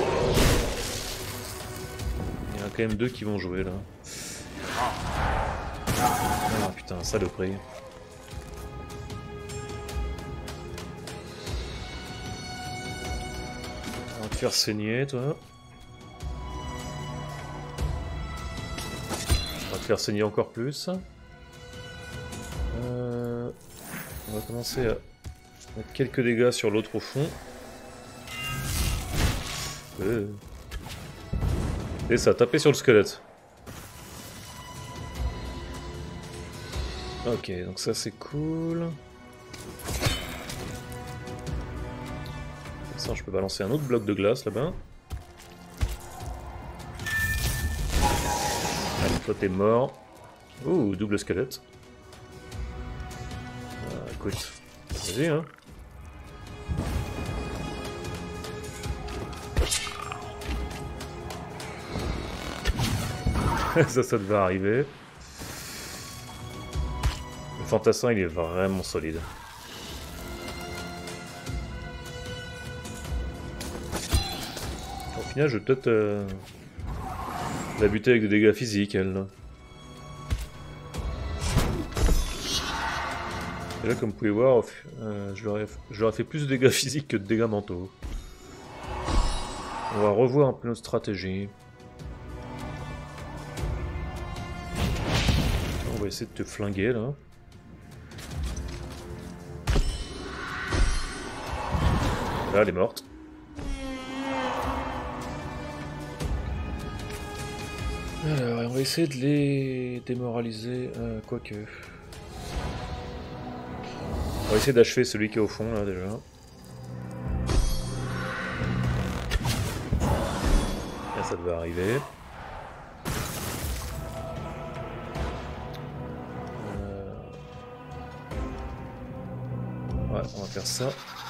y en a quand même deux qui vont jouer là. Ah putain, saloperie. On va te faire saigner toi. On va te faire saigner encore plus. Euh, on va commencer à mettre quelques dégâts sur l'autre au fond. Euh. Et ça a tapé sur le squelette. Ok, donc ça c'est cool. Ça, je peux balancer un autre bloc de glace là-bas. Allez, toi t'es mort. Ouh, double squelette. Ah, écoute, vas-y hein. ça, ça devait arriver. Le fantassin, il est vraiment solide. Au final, je vais peut-être euh, la buter avec des dégâts physiques, elle. Là. Et là, comme vous pouvez voir, euh, je, leur ai, je leur ai fait plus de dégâts physiques que de dégâts mentaux. On va revoir un peu notre stratégie. On va essayer de te flinguer là. Là, elle est morte. Alors, on va essayer de les démoraliser, euh, quoique. On va essayer d'achever celui qui est au fond là déjà. Là, ça devait arriver. Ouais, on va faire ça.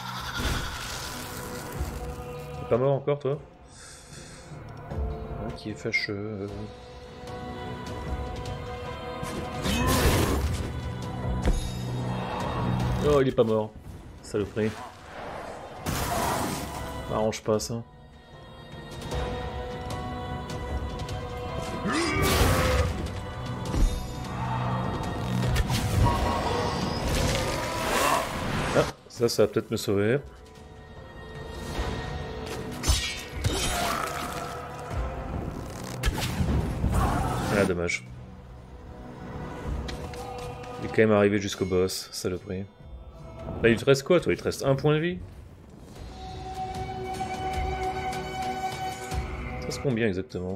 T'es pas mort encore, toi? Ouais, qui est fâcheux. Oh, il est pas mort. Saloperie. Ça arrange pas, ça. Ah, ça, ça va peut-être me sauver. Ah, dommage. Il est quand même arrivé jusqu'au boss, saloperie. Là, il te reste quoi, toi? Il te reste un point de vie? Ça reste combien exactement?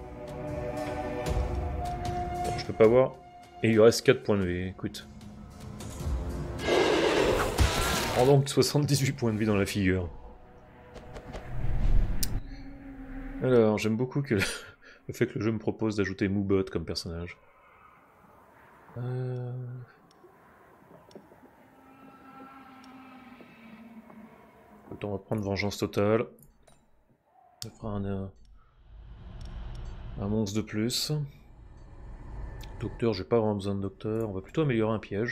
Bon, je peux pas voir. Et il lui reste quatre points de vie, écoute. Oh donc soixante-dix-huit points de vie dans la figure. Alors, j'aime beaucoup que le... le fait que le jeu me propose d'ajouter Moobot comme personnage. Euh... On va prendre Vengeance Totale. Ça fera un, euh, un monstre de plus. Docteur, j'ai pas vraiment besoin de docteur. On va plutôt améliorer un piège.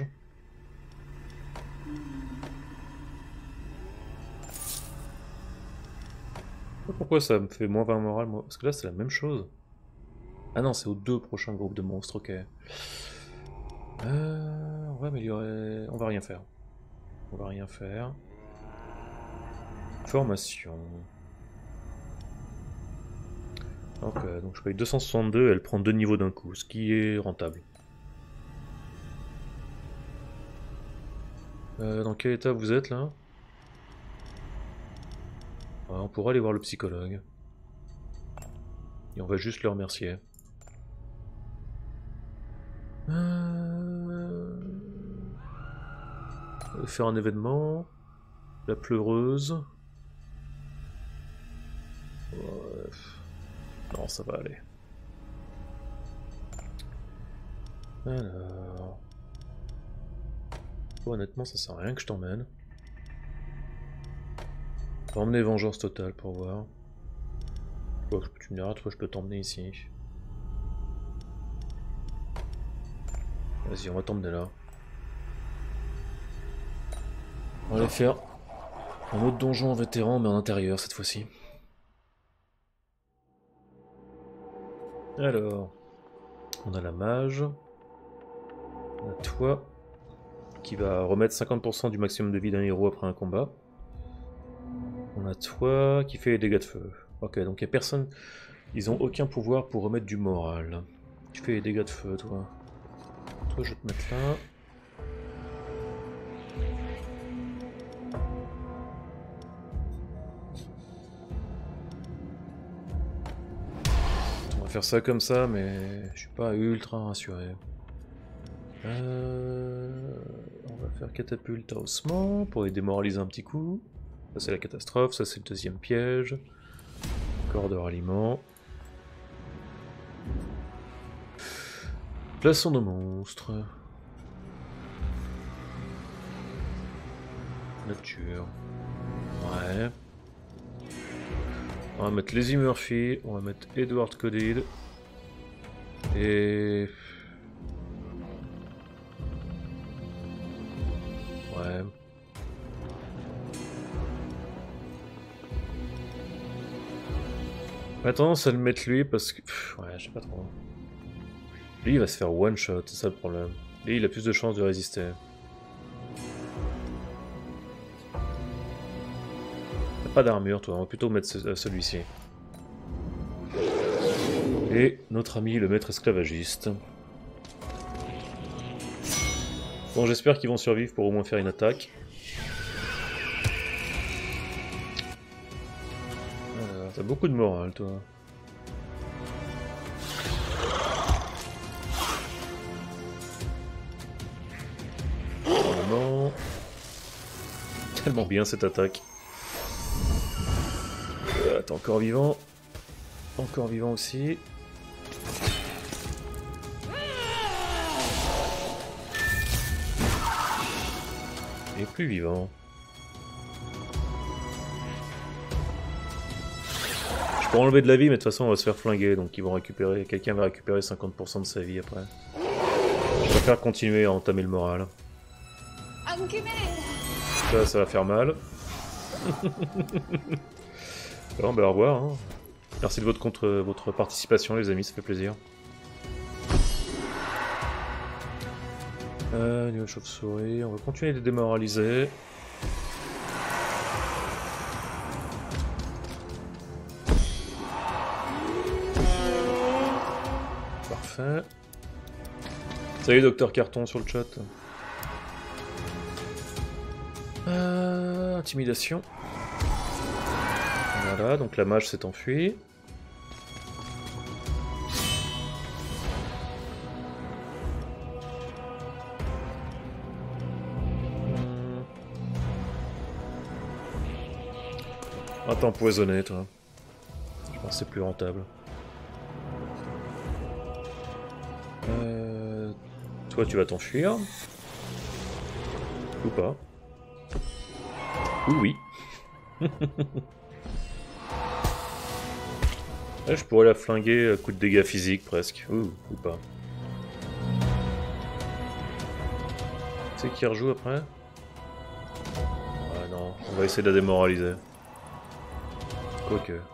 Pourquoi ça me fait moins vingt moral, moi? Parce que là, c'est la même chose. Ah non, c'est aux deux prochains groupes de monstres, ok. Euh, on va améliorer... On va rien faire. On va rien faire. Formation. Ok, donc je paye deux cent soixante-deux et elle prend deux niveaux d'un coup, ce qui est rentable. Euh, dans quel état vous êtes là? Ouais, on pourra aller voir le psychologue. Et on va juste le remercier. Euh... On va faire un événement. La pleureuse. Ouais. Non, ça va aller. Alors... Oh, honnêtement, ça sert à rien que je t'emmène. On va emmener Vengeance Totale pour voir. Oh, tu me diras, toi je peux t'emmener ici. Vas-y, on va t'emmener là. On va aller faire un autre donjon en vétéran, mais en intérieur cette fois-ci. Alors, on a la mage. On a toi, qui va remettre cinquante pour cent du maximum de vie d'un héros après un combat. On a toi, qui fait les dégâts de feu. Ok, donc il n'y a personne... Ils ont aucun pouvoir pour remettre du moral. Tu fais les dégâts de feu, toi. Toi, je vais te mettre là. On va faire ça comme ça, mais je suis pas ultra rassuré. Euh... On va faire catapulte à ossement pour les démoraliser un petit coup. Ça c'est la catastrophe, ça c'est le deuxième piège. Corps de ralliement. Plaçons nos monstres. Nature. Ouais. On va mettre Lazy Murphy, on va mettre Edward Codid. Et... Ouais. Pas tendance à le mettre lui parce que... Pff, ouais, je sais pas trop. Lui il va se faire one shot, c'est ça le problème. Lui il a plus de chances de résister. T'as pas d'armure toi, on va plutôt mettre ce, euh, celui-ci. Et notre ami le maître esclavagiste. Bon, j'espère qu'ils vont survivre pour au moins faire une attaque. Alors, t'as beaucoup de morale, toi. Vraiment... Tellement bien cette attaque. Euh, t'es encore vivant. Encore vivant aussi. Et plus vivant. Je peux enlever de la vie, mais de toute façon on va se faire flinguer, donc ils vont récupérer. Quelqu'un va récupérer cinquante pour cent de sa vie après. Je préfère continuer à entamer le moral. Ça, ça va faire mal. Bon, bah au revoir. Hein. Merci de votre, contre, votre participation, les amis, ça fait plaisir. Euh, niveau chauve-souris, on va continuer de démoraliser. Parfait. Salut Docteur Carton sur le chat. Euh, intimidation. Voilà, donc la mage s'est enfuie. Ah, t'es empoisonné, toi. Je pense que c'est plus rentable. Euh... Toi, tu vas t'enfuir. Ou pas. Ou oui. Là, je pourrais la flinguer à coup de dégâts physiques, presque. Ouh, ou pas. Tu sais qui rejoue après? Ah non, on va essayer de la démoraliser. Quoique.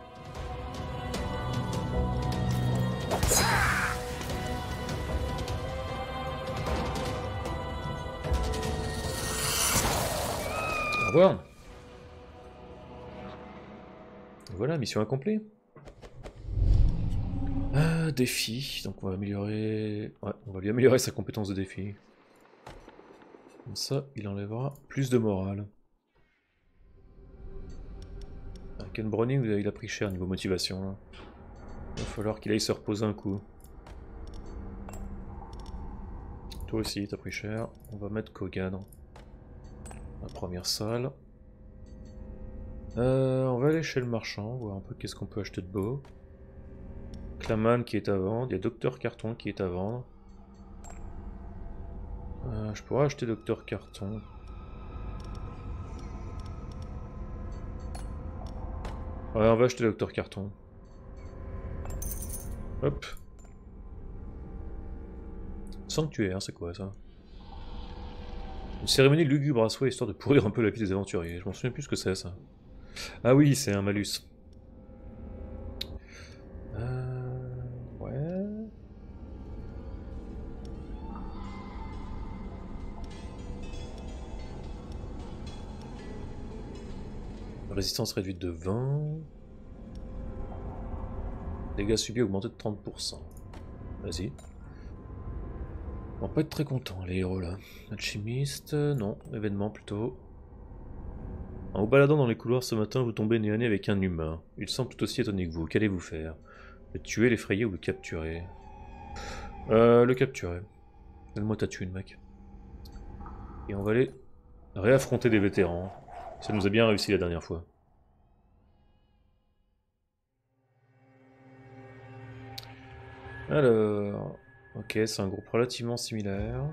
Au revoir. Voilà, mission accomplie. Euh, défi, donc on va améliorer... Ouais, on va lui améliorer sa compétence de défi. Comme ça, il enlèvera plus de morale. Ah, Ken Browning, il a pris cher niveau motivation. Là. Il va falloir qu'il aille se reposer un coup. Toi aussi, t'as pris cher. On va mettre Koga dans la première salle. Euh, on va aller chez le marchand, voir un peu qu'est-ce qu'on peut acheter de beau. Claman qui est à vendre, il y a Docteur Carton qui est à vendre. Euh, je pourrais acheter Docteur Carton. Ouais, on va acheter Docteur Carton. Hop. Sanctuaire, c'est quoi ça? Une cérémonie lugubre à souhait histoire de pourrir un peu la vie des aventuriers. Je m'en souviens plus ce que c'est ça. Ah oui, c'est un malus. Euh... Ouais... Résistance réduite de vingt. Dégâts subis augmentés de trente pour cent. Vas-y. On va pas être très content les héros là. Alchimiste, non. Événement plutôt. En vous baladant dans les couloirs ce matin, vous tombez nez à nez avec un humain. Il semble tout aussi étonné que vous. Qu'allez-vous faire? Le tuer, l'effrayer ou le capturer? Euh, le capturer. Donne-moi ta thune, mec. Et on va aller réaffronter des vétérans. Ça nous a bien réussi la dernière fois. Alors... Ok, c'est un groupe relativement similaire.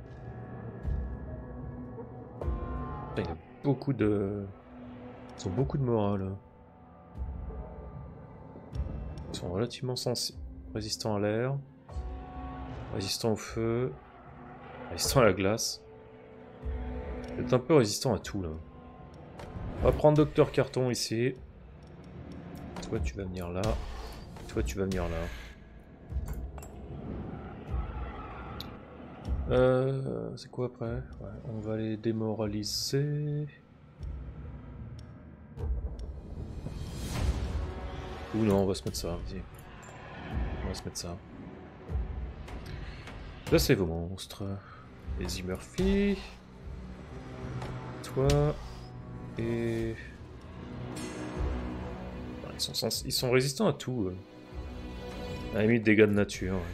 Putain, il y a beaucoup de... Ils ont beaucoup de morale. Ils sont relativement sensibles. Résistants à l'air. Résistants au feu. Résistants à la glace. C'est un peu résistant à tout là. On va prendre Docteur Carton ici. Toi tu vas venir là. Toi tu vas venir là. Euh, c'est quoi après? Ouais, on va les démoraliser. Ou non, on va se mettre ça, vas-y. On va se mettre ça. Là c'est vos monstres. Les Murphy. Toi. Et... Ils sont, sens... Ils sont résistants à tout. À la limite dégâts de nature. Ouais.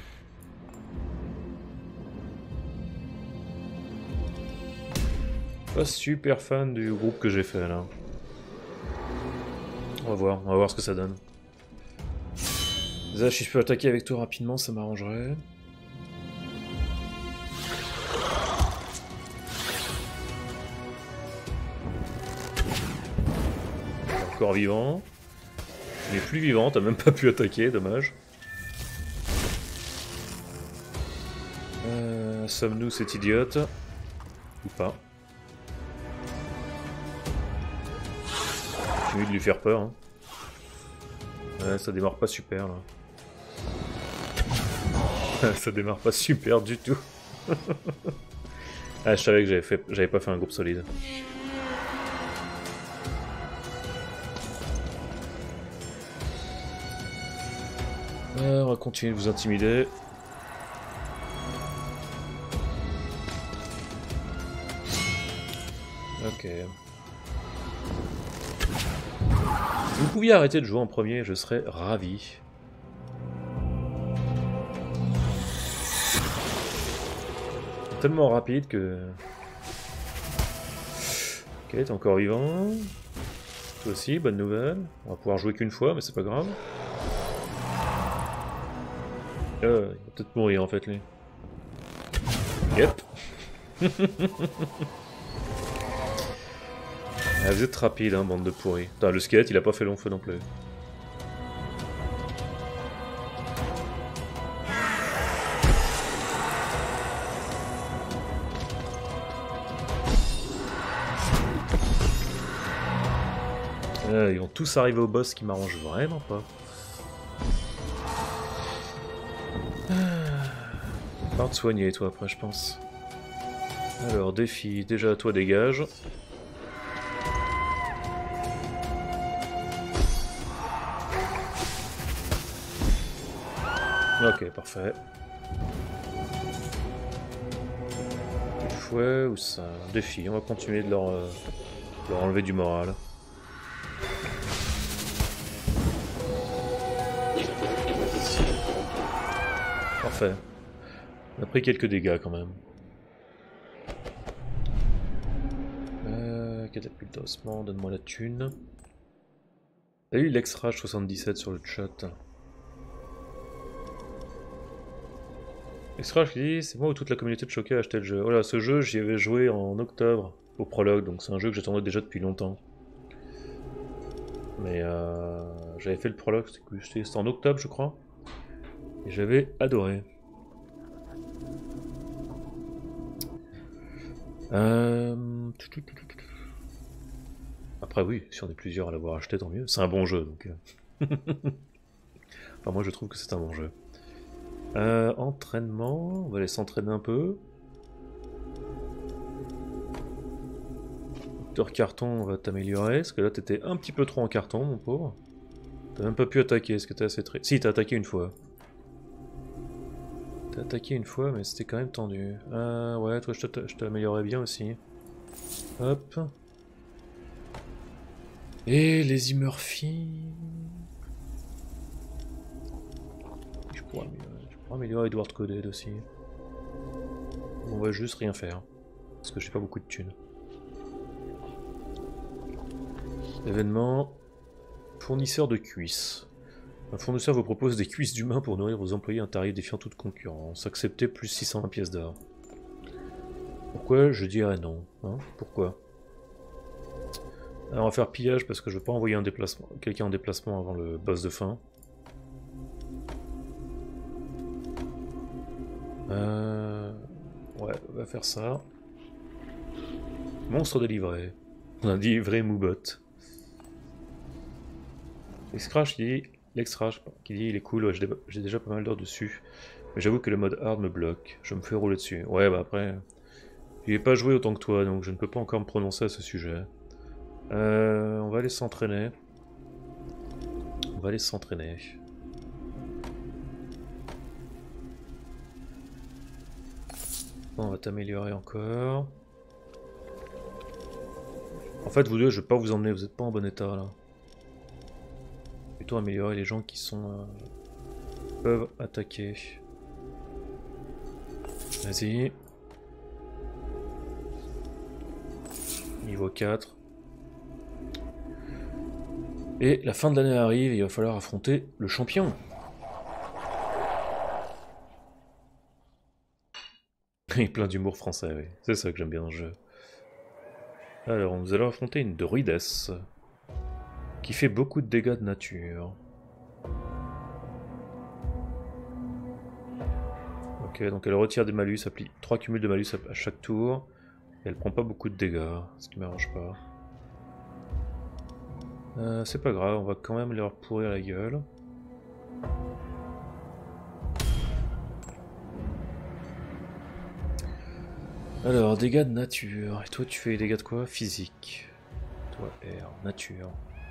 Pas super fan du groupe que j'ai fait là. On va voir, on va voir ce que ça donne. Zach, si je peux attaquer avec toi rapidement, ça m'arrangerait. Encore vivant. Tu n'es plus vivant, t'as même pas pu attaquer, dommage. Euh, Sommes-nous cette idiote? Ou pas? J'ai envie de lui faire peur. Hein. Ouais, ça démarre pas super là. Ça démarre pas super du tout. Ah, je savais que j'avais fait... j'avais pas fait un groupe solide. Euh, on va continuer de vous intimider. Ok. Si vous pouviez arrêter de jouer en premier, je serais ravi. C'est tellement rapide que... Ok, t'es encore vivant. Toi aussi, bonne nouvelle. On va pouvoir jouer qu'une fois, mais c'est pas grave. Euh, il va peut-être mourir en fait, lui. Yep. Ah, vous êtes rapide, hein, bande de pourris. Putain, le squelette, il a pas fait long feu non plus. Ah, ils vont tous arriver au boss, qui m'arrange vraiment pas. Part de soigner, toi, après, je pense. Alors, défi, déjà, toi, dégage. Ok, parfait. Des fouets ou ça? Défi, on va continuer de leur, euh, de leur enlever du moral. Parfait. On a pris quelques dégâts quand même. Euh, catapulte d'ossement, donne-moi la thune. Salut l'exrage soixante-dix-sept sur le chat. Exrage qui dit c'est moi ou toute la communauté de Choqué a acheté le jeu. Voilà, ce jeu j'y avais joué en octobre au prologue, donc c'est un jeu que j'attendais déjà depuis longtemps. Mais euh, j'avais fait le prologue, c'était en octobre je crois. Et j'avais adoré. Euh... Après oui, si on est plusieurs à l'avoir acheté tant mieux. C'est un bon jeu donc. Enfin moi je trouve que c'est un bon jeu. Euh, entraînement, on va aller s'entraîner un peu. Docteur Carton, on va t'améliorer, parce que là t'étais un petit peu trop en carton mon pauvre. T'as même pas pu attaquer, est-ce que t'es assez très... Si, t'as attaqué une fois. T'as attaqué une fois, mais c'était quand même tendu. Euh, ouais, toi je t'ai amélioré bien aussi. Hop. Et les Murphy. Je pourrais améliorer, je pourrais améliorer Edward Coded aussi. On va juste rien faire. Parce que j'ai pas beaucoup de thunes. Événement. Fournisseur de cuisses. Un fournisseur vous propose des cuisses d'humains pour nourrir vos employés à un tarif défiant toute concurrence. Acceptez plus six cent vingt pièces d'or. Pourquoi je dirais non, hein? Pourquoi? Alors on va faire pillage parce que je veux pas envoyer un déplacement, quelqu'un en déplacement avant le boss de fin. Euh... Ouais, on va faire ça. Monstre délivré. On a dit vrai moubot. L'excrash qui dit... L'excrash qui dit il est cool, ouais, j'ai déjà pas mal d'heures dessus. Mais j'avoue que le mode hard me bloque. Je me fais rouler dessus. Ouais bah après... J'y ai pas joué autant que toi, donc je ne peux pas encore me prononcer à ce sujet. Euh, on va aller s'entraîner. On va aller s'entraîner. Bon, on va t'améliorer encore. En fait, vous deux, je vais pas vous emmener, vous êtes pas en bon état là. Plutôt améliorer les gens qui sont euh, peuvent attaquer. Vas-y. Niveau quatre. Et la fin de l'année arrive, il va falloir affronter le champion. Il est plein d'humour français, oui. C'est ça que j'aime bien dans le jeu. Alors, nous allons affronter une druidesse qui fait beaucoup de dégâts de nature. Ok, donc elle retire des malus, applique trois cumuls de malus à chaque tour. Et elle prend pas beaucoup de dégâts, ce qui m'arrange pas. Euh, c'est pas grave, on va quand même leur pourrir la gueule. Alors, dégâts de nature. Et toi, tu fais les dégâts de quoi? Physique. Toi, air, nature.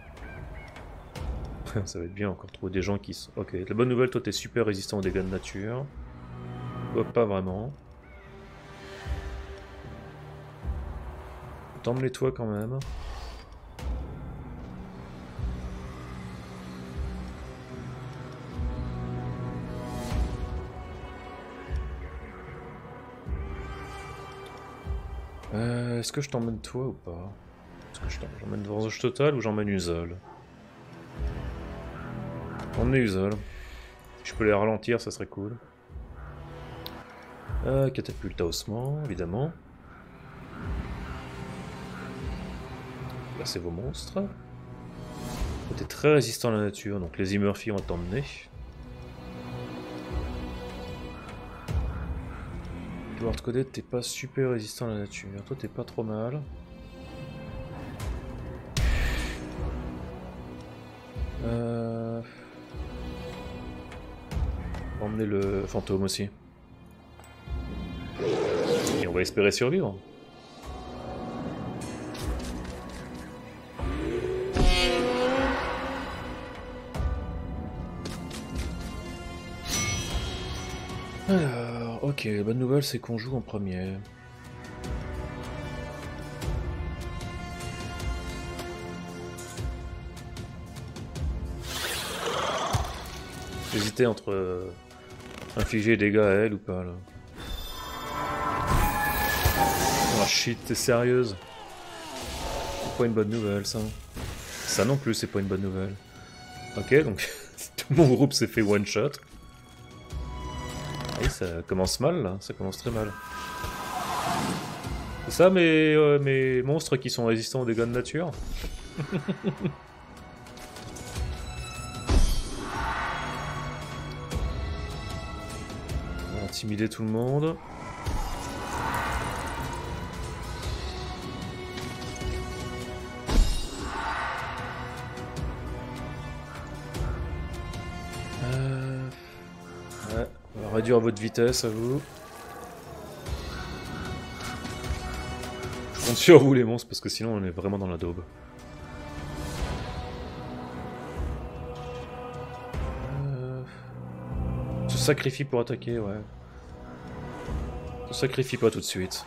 Ça va être bien, encore trouver des gens qui sont... Ok, la bonne nouvelle, toi, t'es super résistant aux dégâts de nature. Toi, pas vraiment. T'emmener toi quand même. Euh, Est-ce que je t'emmène toi ou pas? Est-ce que je j'emmène Vengeance Totale ou j'emmène Uzol? Emmener Uzol. Si je peux les ralentir, ça serait cool. Euh, catapulte à ossement, évidemment. Là, c'est vos monstres. T'es très résistant à la nature, donc les Murphy vont t'emmener. Edward Coded, t'es pas super résistant à la nature. Toi, t'es pas trop mal. Euh... On va emmener le fantôme aussi. Et on va espérer survivre. Alors, ok, la bonne nouvelle c'est qu'on joue en premier. J'hésitais entre euh, infliger des dégâts à elle ou pas là. Oh shit, t'es sérieuse? C'est pas une bonne nouvelle ça. Ça non plus c'est pas une bonne nouvelle. Ok, donc tout mon groupe s'est fait one shot. Et ça commence mal là, ça commence très mal. C'est ça mes, euh, mes monstres qui sont résistants aux dégâts de nature? On va intimider tout le monde. Euh... Ouais, on va réduire votre vitesse à vous. Je compte sur vous les monstres parce que sinon on est vraiment dans la daube. Euh... Se sacrifie pour attaquer, ouais. Se sacrifie pas tout de suite.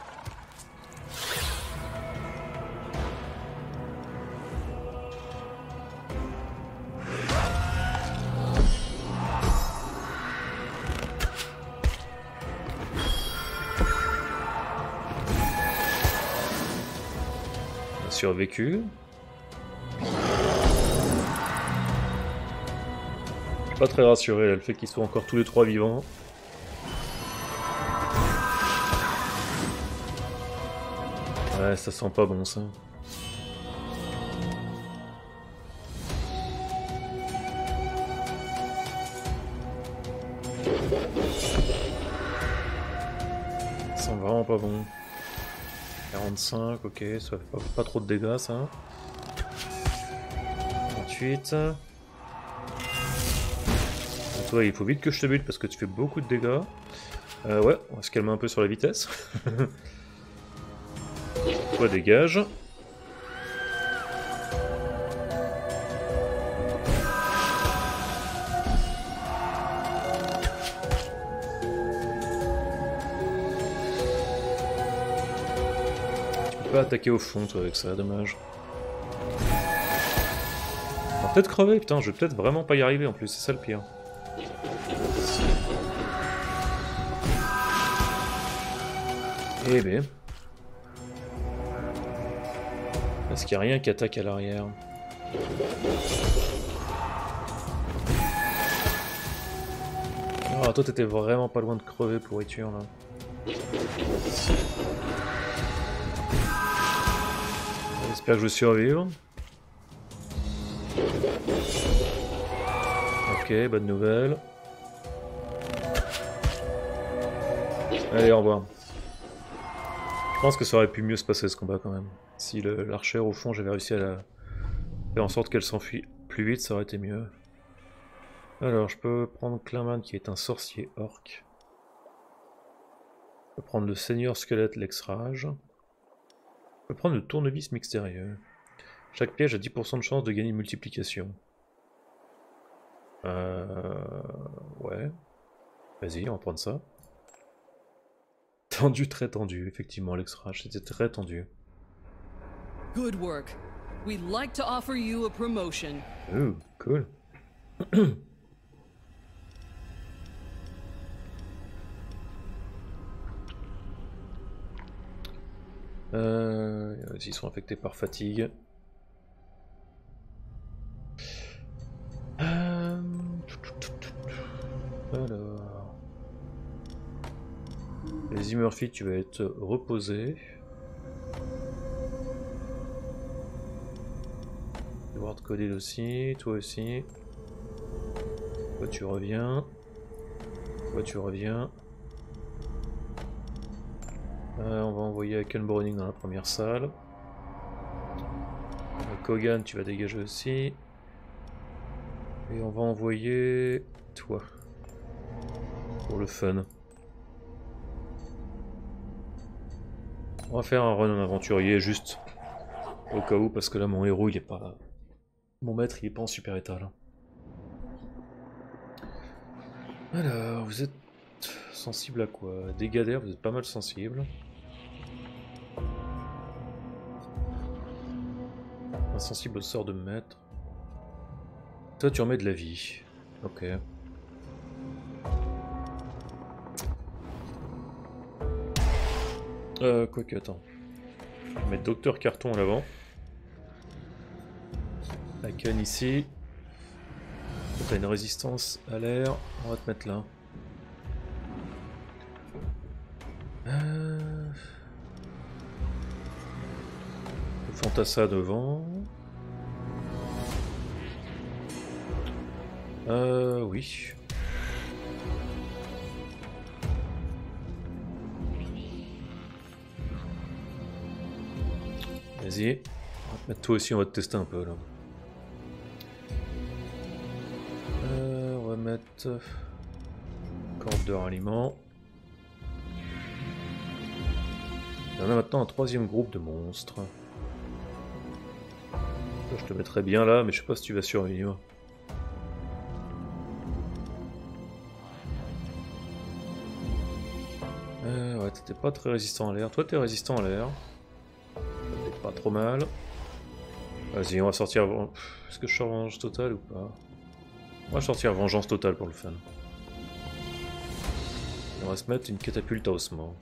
Survécu. Je suis pas très rassuré là, le fait qu'ils soient encore tous les trois vivants. Ouais, ça sent pas bon ça. Ça sent vraiment pas bon. quarante-cinq, ok, ça fait pas, pas trop de dégâts ça. trente-huit. Toi, il faut vite que je te bute parce que tu fais beaucoup de dégâts. Euh, ouais, on va se calmer un peu sur la vitesse. Toi, dégage. Attaquer au fond toi avec ça, dommage. On va peut-être crever, putain, je vais peut-être vraiment pas y arriver en plus, c'est ça le pire. Eh ben. Est-ce qu'il n'y a rien qui attaque à l'arrière? Ah, toi t'étais vraiment pas loin de crever, pourriture là. J'espère que je vais survivre. Ok, bonne nouvelle. Allez, au revoir. Je pense que ça aurait pu mieux se passer ce combat quand même. Si l'archer au fond, j'avais réussi à la... faire en sorte qu'elle s'enfuit plus vite, ça aurait été mieux. Alors, je peux prendre Clayman qui est un sorcier orc. Je peux prendre le seigneur squelette l'ex-rage. Je peux prendre le tournevis mystérieux. Chaque piège a dix pour cent de chance de gagner une multiplication. Euh... Ouais. Vas-y, on va prendre ça. Tendu, très tendu, effectivement, l'ex-rage, c'était très tendu. Good work. We'd like to offer you a promotion. Oh, cool. Euh, ils sont affectés par fatigue. Euh... Alors... Les Murphy, tu vas être reposé. Ward Coded aussi, toi aussi. Toi tu reviens. Toi tu reviens. Euh, on va envoyer Ken Browning dans la première salle. Kogan, tu vas dégager aussi. Et on va envoyer toi. Pour le fun. On va faire un run en aventurier juste au cas où, parce que là mon héros il est pas... Mon maître il est pas en super état là. Alors, vous êtes sensible à quoi? Dégâts d'air, vous êtes pas mal sensible. Insensible au sort de maître. Toi tu remets de la vie. Ok. Euh, quoique, attends. Je vais mettre Docteur Carton à l'avant. La canne ici. T'as une résistance à l'air. On va te mettre là. Euh... Le Fantassa devant. Euh, oui. Vas-y. On va te mettre toi aussi, on va te tester un peu là. Euh, on va mettre... Corde de ralliement. Il y en a maintenant un troisième groupe de monstres. Je te mettrais bien là, mais je sais pas si tu vas survivre. Euh, ouais, t'étais pas très résistant à l'air. Toi, t'es résistant à l'air. T'es pas trop mal. Vas-y, on va sortir... Est-ce que je sors vengeance totale ou pas? On va sortir vengeance totale pour le fun. On va se mettre une catapulte à ossements.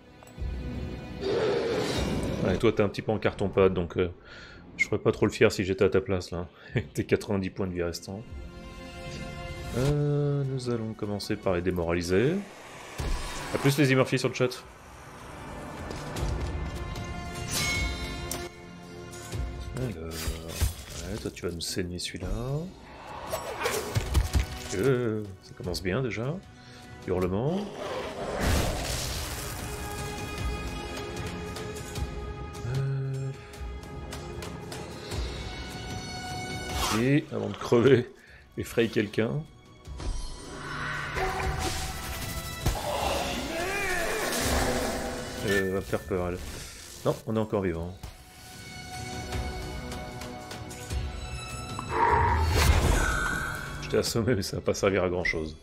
Ouais, toi, t'es un petit peu en carton-pâte, donc... Euh, je ferais pas trop le fier si j'étais à ta place, là. Avec tes quatre-vingt-dix points de vie restants. Euh, nous allons commencer par les démoraliser. A plus les Murphy sur le chat. Alors... Ouais, toi tu vas nous saigner celui-là. Euh, ça commence bien déjà. Hurlement. Euh... Et avant de crever, effraye quelqu'un. Euh, va me faire peur elle. Non, on est encore vivant. Je t'ai assommé mais ça va pas servir à grand chose.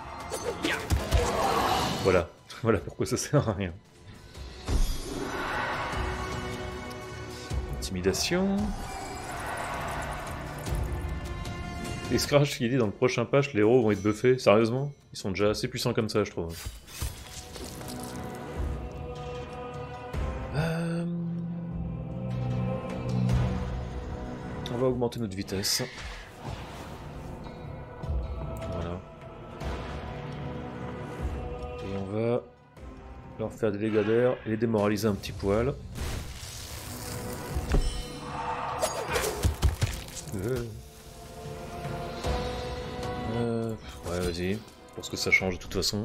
Voilà, voilà pourquoi ça sert à rien. Intimidation. Et Scratch qui dit dans le prochain patch les héros vont être buffés. Sérieusement? Ils sont déjà assez puissants comme ça je trouve. Euh... On va augmenter notre vitesse. Voilà. Et on va leur faire des dégâts d'air et les démoraliser un petit poil. Euh... Euh... Ouais, vas-y. Pour ce que ça change de toute façon.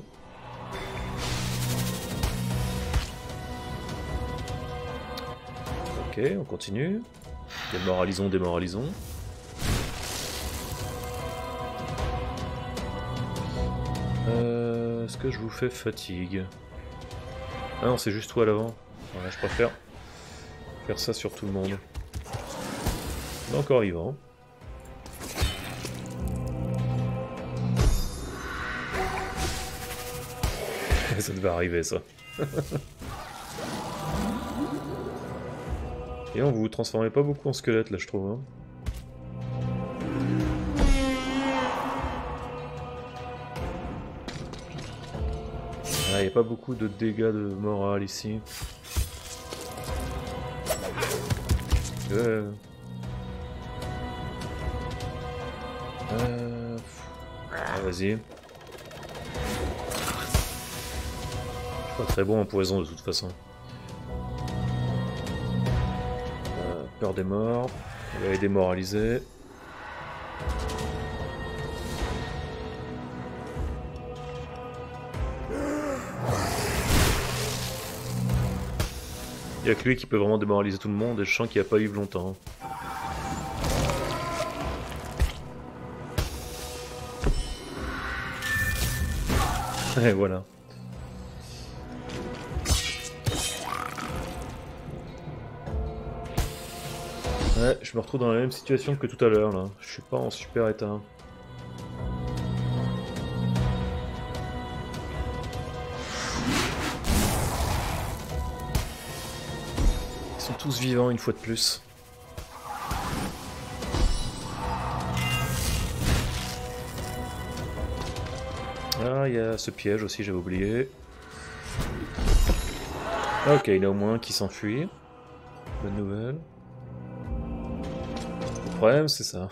Ok, on continue. Démoralisons, démoralisons. Euh, Est-ce que je vous fais fatigue? Ah non, c'est juste toi à l'avant. Voilà, je préfère faire ça sur tout le monde. On est encore vivant. Ça devait arriver ça. Et on vous vous transformez pas beaucoup en squelette là je trouve. Hein. Ah, y a pas beaucoup de dégâts de morale ici. Euh... Euh... Ah, vas-y. Je suis pas très bon en poison de toute façon. Euh, peur des morts. On va les démoraliser. Il n'y a que lui qui peut vraiment démoraliser tout le monde et je sens qu'il n'y a pas eu longtemps. Et voilà. Ouais, je me retrouve dans la même situation que tout à l'heure là. Je suis pas en super état. Tous vivants une fois de plus. Ah, il y a ce piège aussi, j'avais oublié. Ok, il y en a au moins un qui s'enfuit. Bonne nouvelle. Le problème, c'est ça.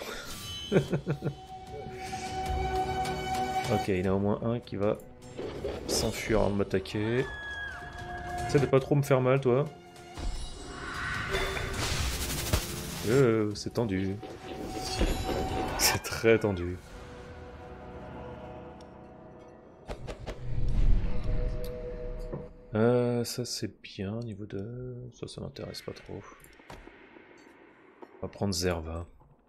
Ok, il y en a au moins un qui va s'enfuir avant de m'attaquer. Essaie de pas trop me faire mal, toi. Euh, c'est tendu. C'est très tendu. Euh, ça c'est bien, niveau de... Ça, ça m'intéresse pas trop. On va prendre Zerva.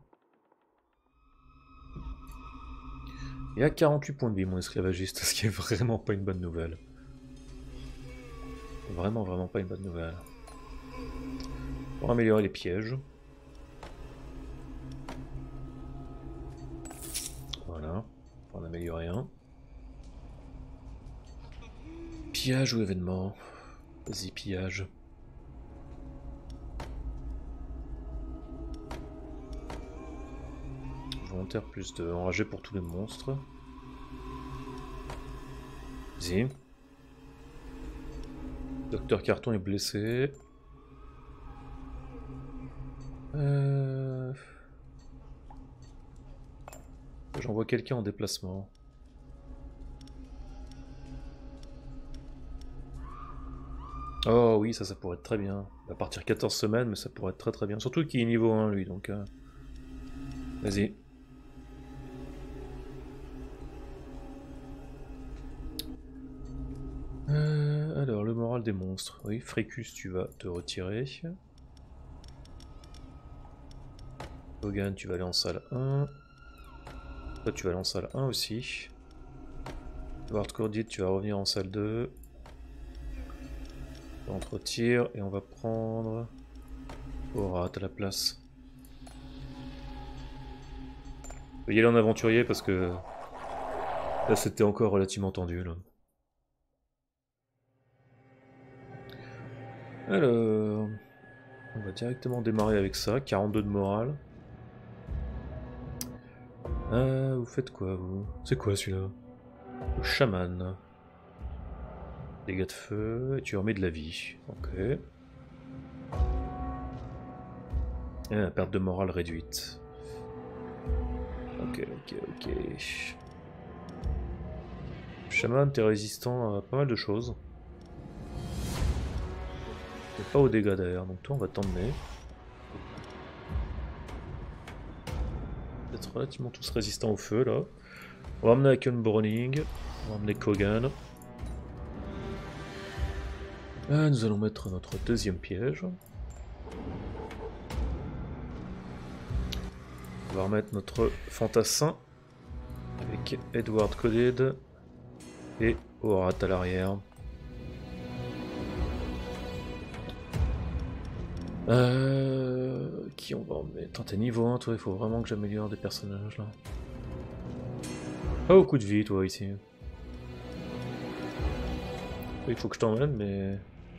Il a quarante-huit points de vie, mon esclavagiste, ce qui est vraiment pas une bonne nouvelle. Vraiment, vraiment pas une bonne nouvelle. Pour améliorer les pièges. Voilà, pour en améliorer un. Pillage ou événement? Vas-y, pillage. Volontaire plus de enragé pour tous les monstres. Vas-y. Docteur Carton est blessé. Euh... J'envoie quelqu'un en déplacement. Oh oui, ça, ça pourrait être très bien. Il va partir quatorze semaines, mais ça pourrait être très très bien. Surtout qu'il est niveau un, lui, donc... Euh... Vas-y. Euh, alors, le moral des monstres. Oui, Fricus, tu vas te retirer. Hogan, tu vas aller en salle un. Toi, tu vas aller en salle un aussi. Edward Cordit, tu vas revenir en salle deux. On te retire et on va prendre Horat à la place. On va y aller en aventurier parce que là c'était encore relativement tendu là. Alors, on va directement démarrer avec ça, quarante-deux de morale. Ah, vous faites quoi vous? C'est quoi celui-là? Le chaman. Dégâts de feu, et tu remets de la vie. Ok. Ah, perte de morale réduite. Ok, ok, ok. Chaman, t'es résistant à pas mal de choses. Mais pas aux dégâts d'ailleurs, donc toi on va t'emmener. Vous êtes relativement tous résistants au feu là. On va emmener Aken Browning, on va emmener Kogan. Ah, nous allons mettre notre deuxième piège. On va remettre notre fantassin avec Edward Coded et Horat à l'arrière. Euh, qui on va en mettre? T'es niveau un, toi, il faut vraiment que j'améliore des personnages là. Pas beaucoup de vie, toi, ici. Il faut que je t'emmène, mais...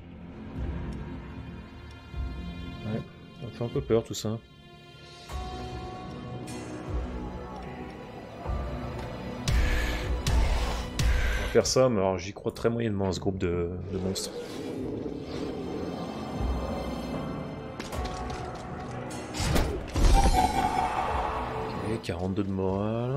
Ouais, ça me fait un peu peur tout ça. On va faire ça, mais alors j'y crois très moyennement à ce groupe de, de monstres. Ok, quarante-deux de morale.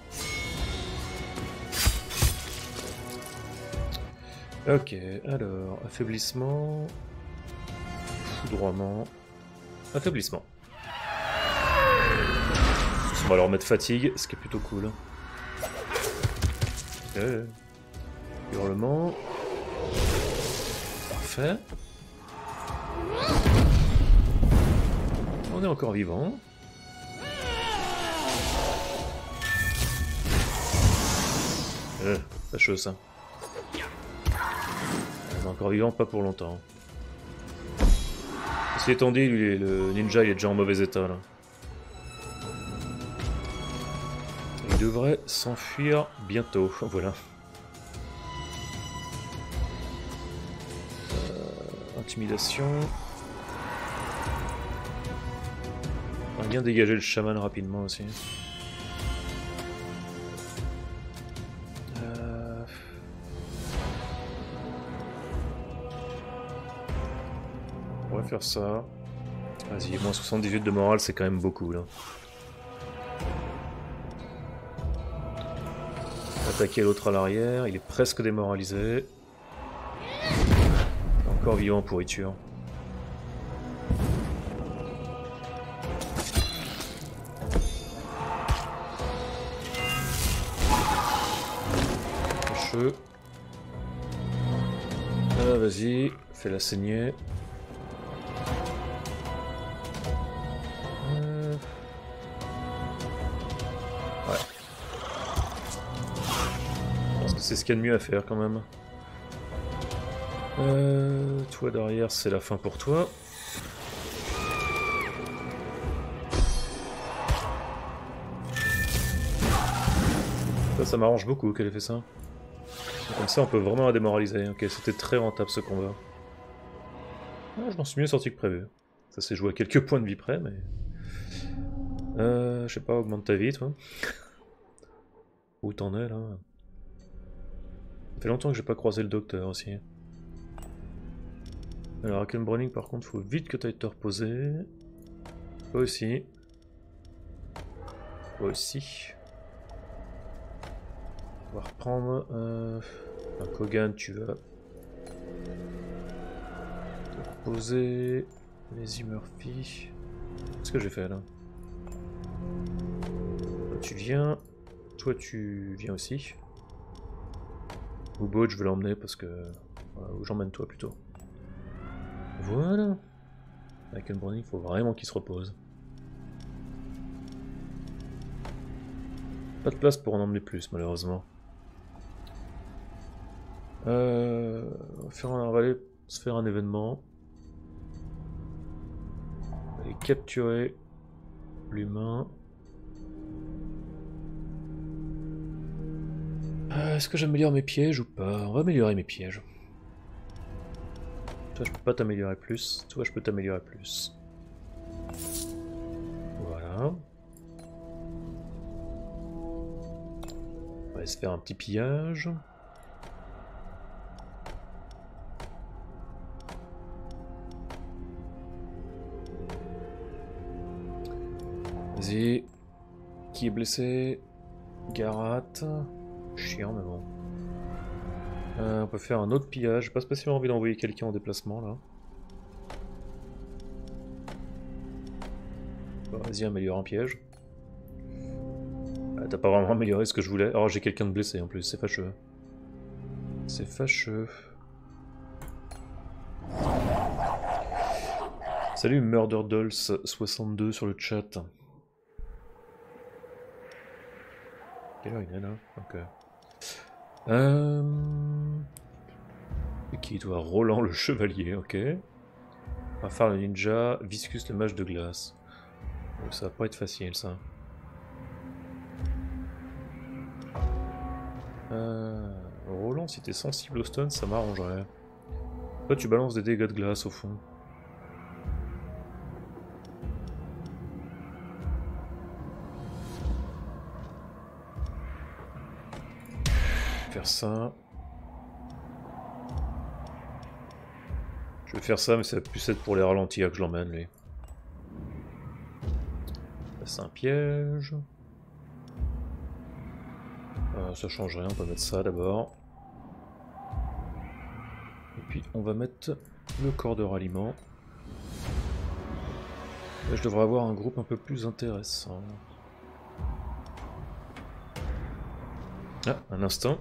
Ok, alors, affaiblissement... Foudroiement... Affaiblissement. On va leur mettre fatigue, ce qui est plutôt cool. Ok. Hurlement. Parfait. On est encore vivant. Euh, fâcheux ça. On est encore vivant, pas pour longtemps. Ceci étant dit, lui, le ninja il est déjà en mauvais état là. Il devrait s'enfuir bientôt, voilà. Euh, intimidation. J'aimerais bien dégager le chaman rapidement aussi. Euh... On pourrait faire ça. Vas-y, moins soixante-dix-huit de morale, c'est quand même beaucoup là. Attaquer l'autre à l'arrière, il est presque démoralisé. Encore vivant en pourriture. Fâcheux. Ah, vas-y, fais-la saigner. Euh... Ouais. Je pense que c'est ce qu'il y a de mieux à faire quand même. Euh, toi derrière, c'est la fin pour toi. Ça, ça m'arrange beaucoup qu'elle ait fait ça. Comme ça, on peut vraiment la démoraliser. Ok, c'était très rentable ce combat. Ah, je m'en suis mieux sorti que prévu. Ça s'est joué à quelques points de vie près, mais... Euh, je sais pas, augmente ta vie, toi. Où t'en es, là? Ça fait longtemps que j'ai pas croisé le docteur, aussi. Alors, à Browning, par contre, faut vite que tu ailles te reposer. Toi aussi. Toi aussi. On va reprendre. Euh... Un Kogan, tu vas te reposer. Les Murphy. Qu'est-ce que j'ai fait là? Toi, tu viens. Toi, tu viens aussi. Boubot, je vais l'emmener parce que. Voilà, j'emmène toi plutôt. Voilà. Avec un Browning, il faut vraiment qu'il se repose. Pas de place pour en emmener plus, malheureusement. Euh, on va, faire un, on va aller se faire un événement. On va aller capturer l'humain. Euh, Est-ce que j'améliore mes pièges ou pas? On va améliorer mes pièges. Toi, je peux pas t'améliorer plus. Toi, je peux t'améliorer plus. Voilà. On va aller se faire un petit pillage. Vas-y. Qui est blessé? Garat. Chiant, mais bon. Euh, on peut faire un autre pillage. J'ai pas spécialement envie d'envoyer quelqu'un en déplacement là. Bon, vas-y, améliore un piège. Ah, t'as pas vraiment amélioré ce que je voulais. Oh, j'ai quelqu'un de blessé en plus, c'est fâcheux. C'est fâcheux. Salut Murder Dolls soixante-deux sur le chat. Quelle heure il est là? Ok. Euh... Qui toi? Roland le chevalier, ok. Rafar le ninja, Viscus le mage de glace. Donc ça va pas être facile ça. Euh... Roland, si t'es sensible au stun, ça m'arrangerait. Toi tu balances des dégâts de glace au fond. Faire ça. Je vais faire ça, mais ça va plus être pour les ralentir que je l'emmène, lui. C'est un piège. Euh, ça change rien, on va mettre ça d'abord. Et puis on va mettre le corps de ralliement. Là, je devrais avoir un groupe un peu plus intéressant. Ah, un instant.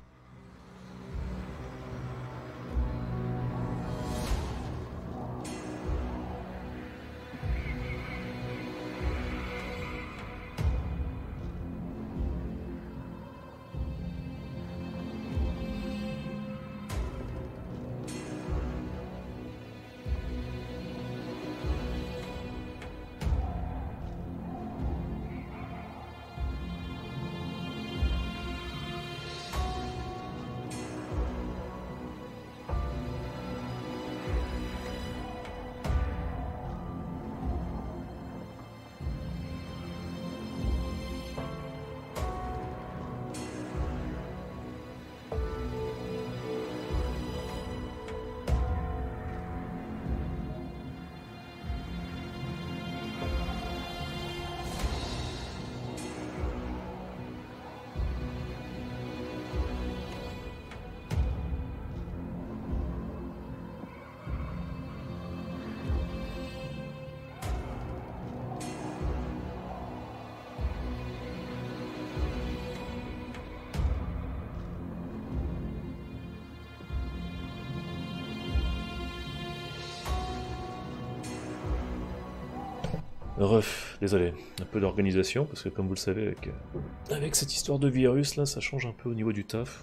Ref, désolé, un peu d'organisation, parce que comme vous le savez, avec, euh, avec cette histoire de virus là, ça change un peu au niveau du taf.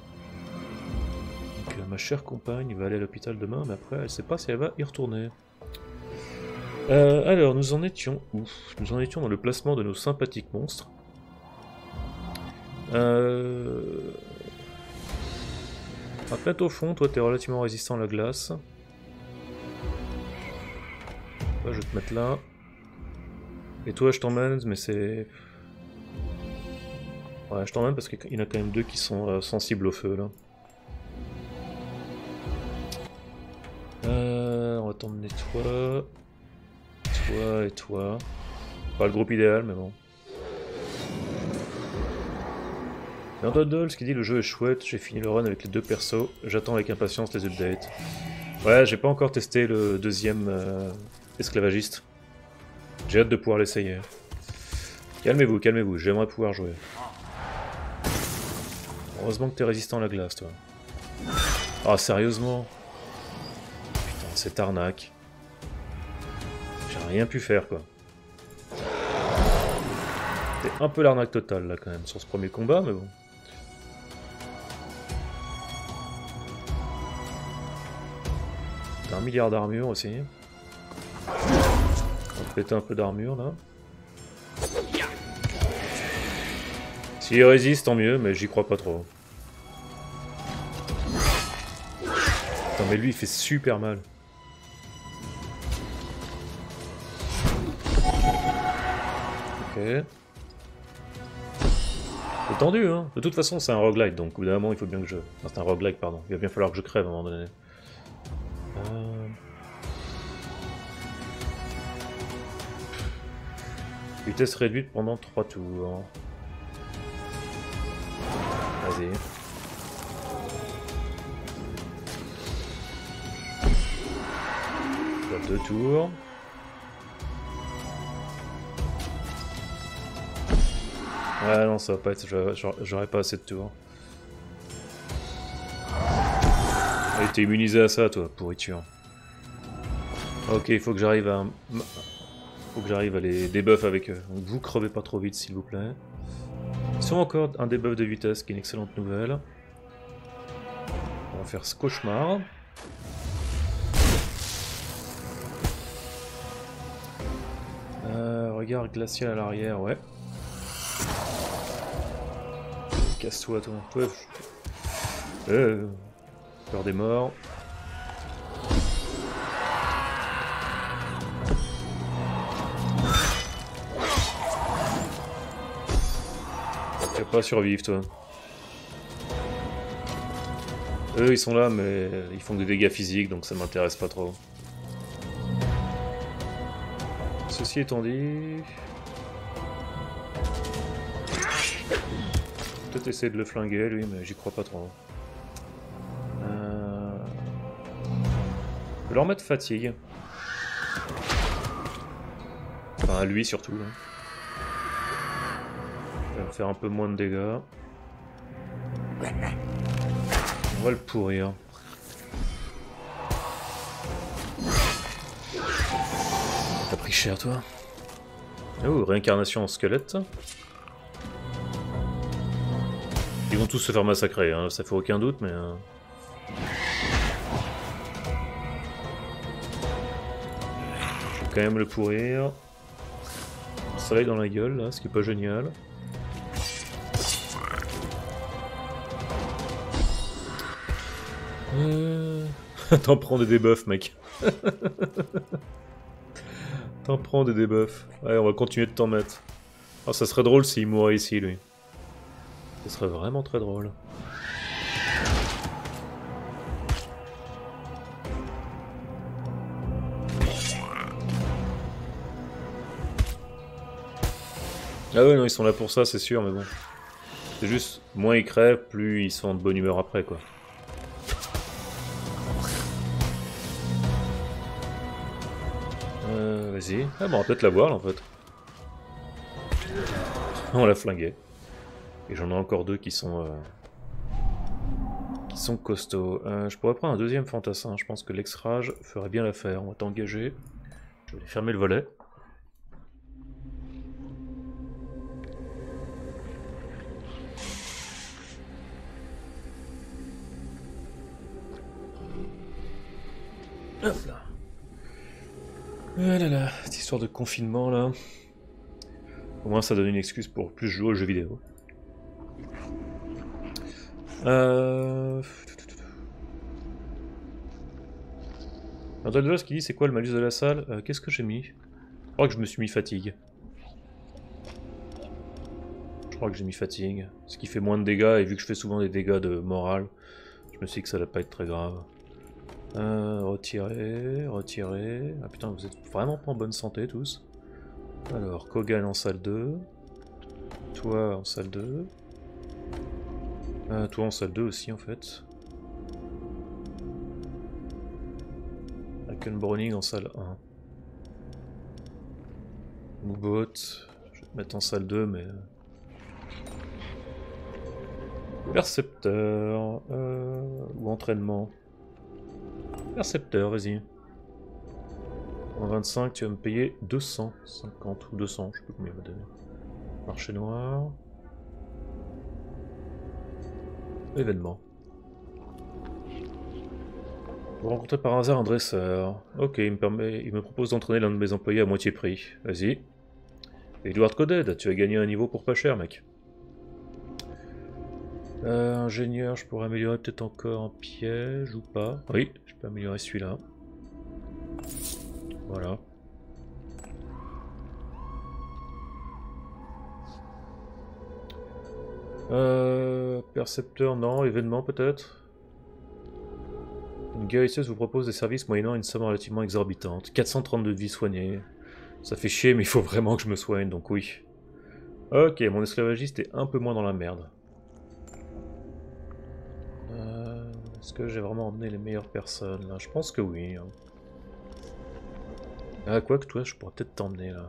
Donc euh, ma chère compagne va aller à l'hôpital demain, mais après elle sait pas si elle va y retourner. Euh, alors, nous en étions où? Nous en étions dans le placement de nos sympathiques monstres. Euh... À peine au fond, toi t'es relativement résistant à la glace. Là, je vais te mettre là. Et toi je t'emmène, mais c'est... Ouais, je t'emmène parce qu'il y en a quand même deux qui sont euh, sensibles au feu là. Euh, on va t'emmener toi, toi et toi. Pas le groupe idéal, mais bon. Doll ce qui dit le jeu est chouette, j'ai fini le run avec les deux persos, j'attends avec impatience les updates. Ouais, j'ai pas encore testé le deuxième euh, esclavagiste. J'ai hâte de pouvoir l'essayer. Calmez-vous, calmez-vous, j'aimerais pouvoir jouer. Heureusement que t'es résistant à la glace, toi. Ah, sérieusement? Putain, cette arnaque. J'ai rien pu faire, quoi. C'était un peu l'arnaque totale, là, quand même, sur ce premier combat, mais bon. T'as un milliard d'armure aussi. On va péter un peu d'armure, là. S'il résiste, tant mieux, mais j'y crois pas trop. Attends, mais lui, il fait super mal. Ok. C'est tendu, hein. De toute façon, c'est un roguelike, donc au bout d'un moment, il faut bien que je... Enfin, c'est un roguelike, pardon. Il va bien falloir que je crève à un moment donné. Euh... Vitesse réduite pendant trois tours. Vas-y. Deux tours. Ouais, non, ça va pas être. J'aurais pas assez de tours. Ah, t'es immunisé à ça, toi, pourriture. Ok, il faut que j'arrive à. Faut que j'arrive à les debuff avec eux. Donc vous crevez pas trop vite, s'il vous plaît. Ils ont encore un debuff de vitesse, qui est une excellente nouvelle. On va faire ce cauchemar. Euh, regard glacial à l'arrière, ouais. Casse-toi, toi. Toi, je... euh, peur des morts. Tu vas pas survivre, toi. Eux, ils sont là, mais ils font des dégâts physiques, donc ça m'intéresse pas trop. Ceci étant dit... Peut-être essayer de le flinguer, lui, mais j'y crois pas trop. Euh... Je vais leur mettre fatigue. Enfin, à lui surtout. Là. Il va me faire un peu moins de dégâts. On va le pourrir. T'as pris cher, toi. Oh, réincarnation en squelette. Ils vont tous se faire massacrer, hein, ça fait aucun doute, mais... Euh... Je vais quand même le pourrir. Soleil dans la gueule, là, ce qui est pas génial. Euh... T'en prends des debuffs, mec. T'en prends des debuffs. Ouais, on va continuer de t'en mettre. Oh, ça serait drôle s'il mourait ici, lui. Ce serait vraiment très drôle. Ah ouais, non, ils sont là pour ça, c'est sûr, mais bon. C'est juste, moins ils crèvent, plus ils sont de bonne humeur après, quoi. Euh, vas-y. Ah bon, on va peut-être la voir, là, en fait. On l'a flingué. Et j'en ai encore deux qui sont... Euh, qui sont costauds. Euh, je pourrais prendre un deuxième fantassin, je pense que l'ex-rage ferait bien l'affaire. On va t'engager. Je vais fermer le volet. Hop là. Ah là là, cette histoire de confinement là. Au moins ça donne une excuse pour plus jouer aux jeux vidéo. Euh... Alors, ce qui dit c'est quoi le malus de la salle? euh, Qu'est-ce que j'ai mis? Je crois que je me suis mis fatigue. Je crois que j'ai mis fatigue. Ce qui fait moins de dégâts, et vu que je fais souvent des dégâts de morale, je me suis dit que ça allait pas être très grave. Euh, retirer, retirer... Ah putain, vous êtes vraiment pas en bonne santé tous. Alors, Kogan en salle deux. Toi en salle deux. Euh, toi en salle deux aussi en fait. Browning en salle un. Moobot, je vais te mettre en salle deux, mais... Percepteur, euh... ou entraînement. Percepteur, vas-y. En vingt-cinq, tu vas me payer deux cent cinquante ou deux cents, je sais plus combien il va donner. Marché noir. Événement. Vous rencontrez par hasard un dresseur. Ok, il me, permet, il me propose d'entraîner l'un de mes employés à moitié prix. Vas-y. Edward Coded, tu as gagné un niveau pour pas cher, mec. Euh, ingénieur, je pourrais améliorer peut-être encore un piège ou pas. Oui, je peux améliorer celui-là. Voilà. Euh, percepteur, non. Événement, peut-être. Une guérisseuse vous propose des services moyennant une somme relativement exorbitante. quatre cent trente-deux vies soignées. Ça fait chier, mais il faut vraiment que je me soigne, donc oui. Ok, mon esclavagiste est un peu moins dans la merde. Euh, Est-ce que j'ai vraiment emmené les meilleures personnes, là? Je pense que oui. Hein. Ah, quoi que toi, je pourrais peut-être t'emmener, là.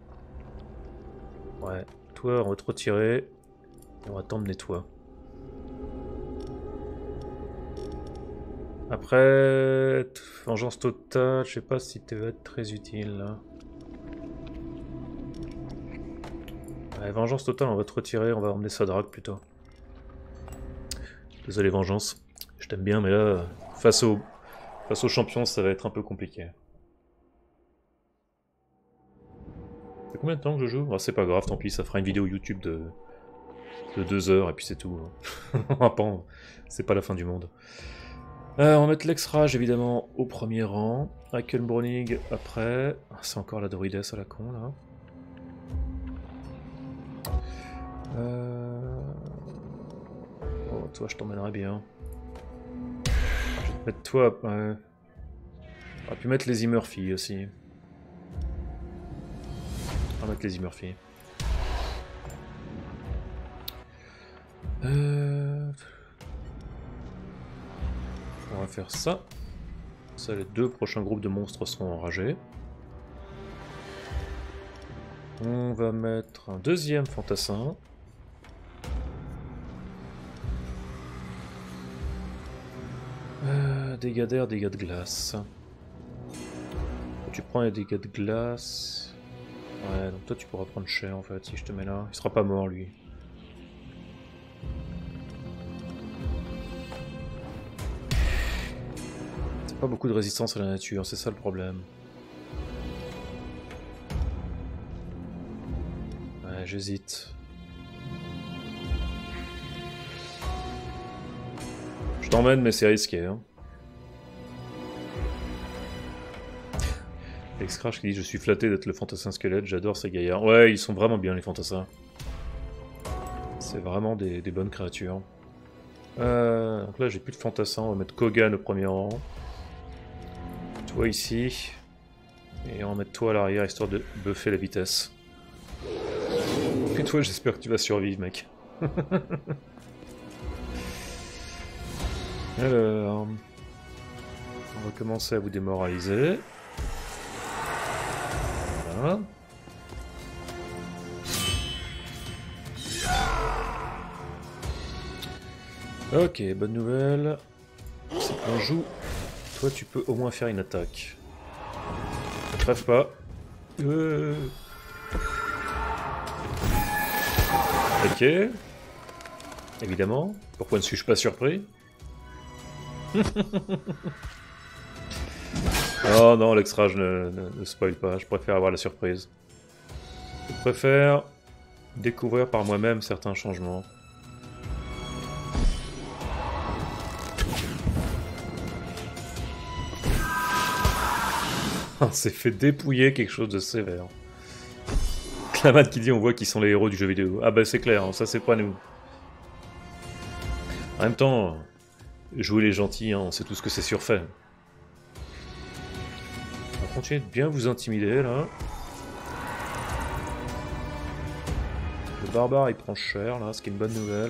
Ouais, toi, on va te retirer. Et on va t'emmener, toi. Après, vengeance totale, je sais pas si tu vas être très utile là. Ouais, vengeance totale, on va te retirer, on va emmener Sadrak plutôt. Désolé, vengeance. Je t'aime bien, mais là, face au, face aux champions, ça va être un peu compliqué. Ça fait combien de temps que je joue? Oh, c'est pas grave, tant pis, ça fera une vidéo YouTube de, de deux heures et puis c'est tout. C'est pas la fin du monde. Euh, on va mettre l'ex-rage évidemment au premier rang. Hackenbrowning après. Ah, c'est encore la Druides à la con là. Euh... Oh, toi je t'emmènerais bien. Je vais te mettre toi. Ouais. On aurait pu mettre les Murphy aussi. On va mettre les Murphy. Euh... On va faire ça. Ça, les deux prochains groupes de monstres seront enragés. On va mettre un deuxième fantassin. Euh, dégâts d'air, dégâts de glace. Tu prends les dégâts de glace. Ouais, donc toi tu pourras prendre cher en fait si je te mets là. Il sera pas mort lui. Pas beaucoup de résistance à la nature, c'est ça le problème. Ouais, j'hésite. Je t'emmène, mais c'est risqué. Hein. Ex-Crash qui dit « Je suis flatté d'être le fantassin squelette, j'adore ces gaillards. » Ouais, ils sont vraiment bien les fantassins. C'est vraiment des, des bonnes créatures. Euh, donc là, j'ai plus de fantassins, on va mettre Kogan au premier rang. Toi ici, et on va mettre toi à l'arrière histoire de buffer la vitesse. Et toi, j'espère que tu vas survivre, mec. Alors, on va commencer à vous démoraliser. Voilà. Ok, bonne nouvelle. C'est qu'on joue. Toi, tu peux au moins faire une attaque. Ne crève pas. Euh... Ok. Évidemment. Pourquoi ne suis-je pas surpris? Oh non, l'extrage ne, ne, ne spoil pas, je préfère avoir la surprise. Je préfère découvrir par moi-même certains changements. On s'est fait dépouiller quelque chose de sévère. Clamade qui dit on voit qui sont les héros du jeu vidéo. Ah bah c'est clair, hein, ça c'est pas nous. En même temps, jouer les gentils, hein, on sait tout ce que c'est surfait. On va continuer de bien vous intimider là. Le barbare il prend cher là, ce qui est une bonne nouvelle.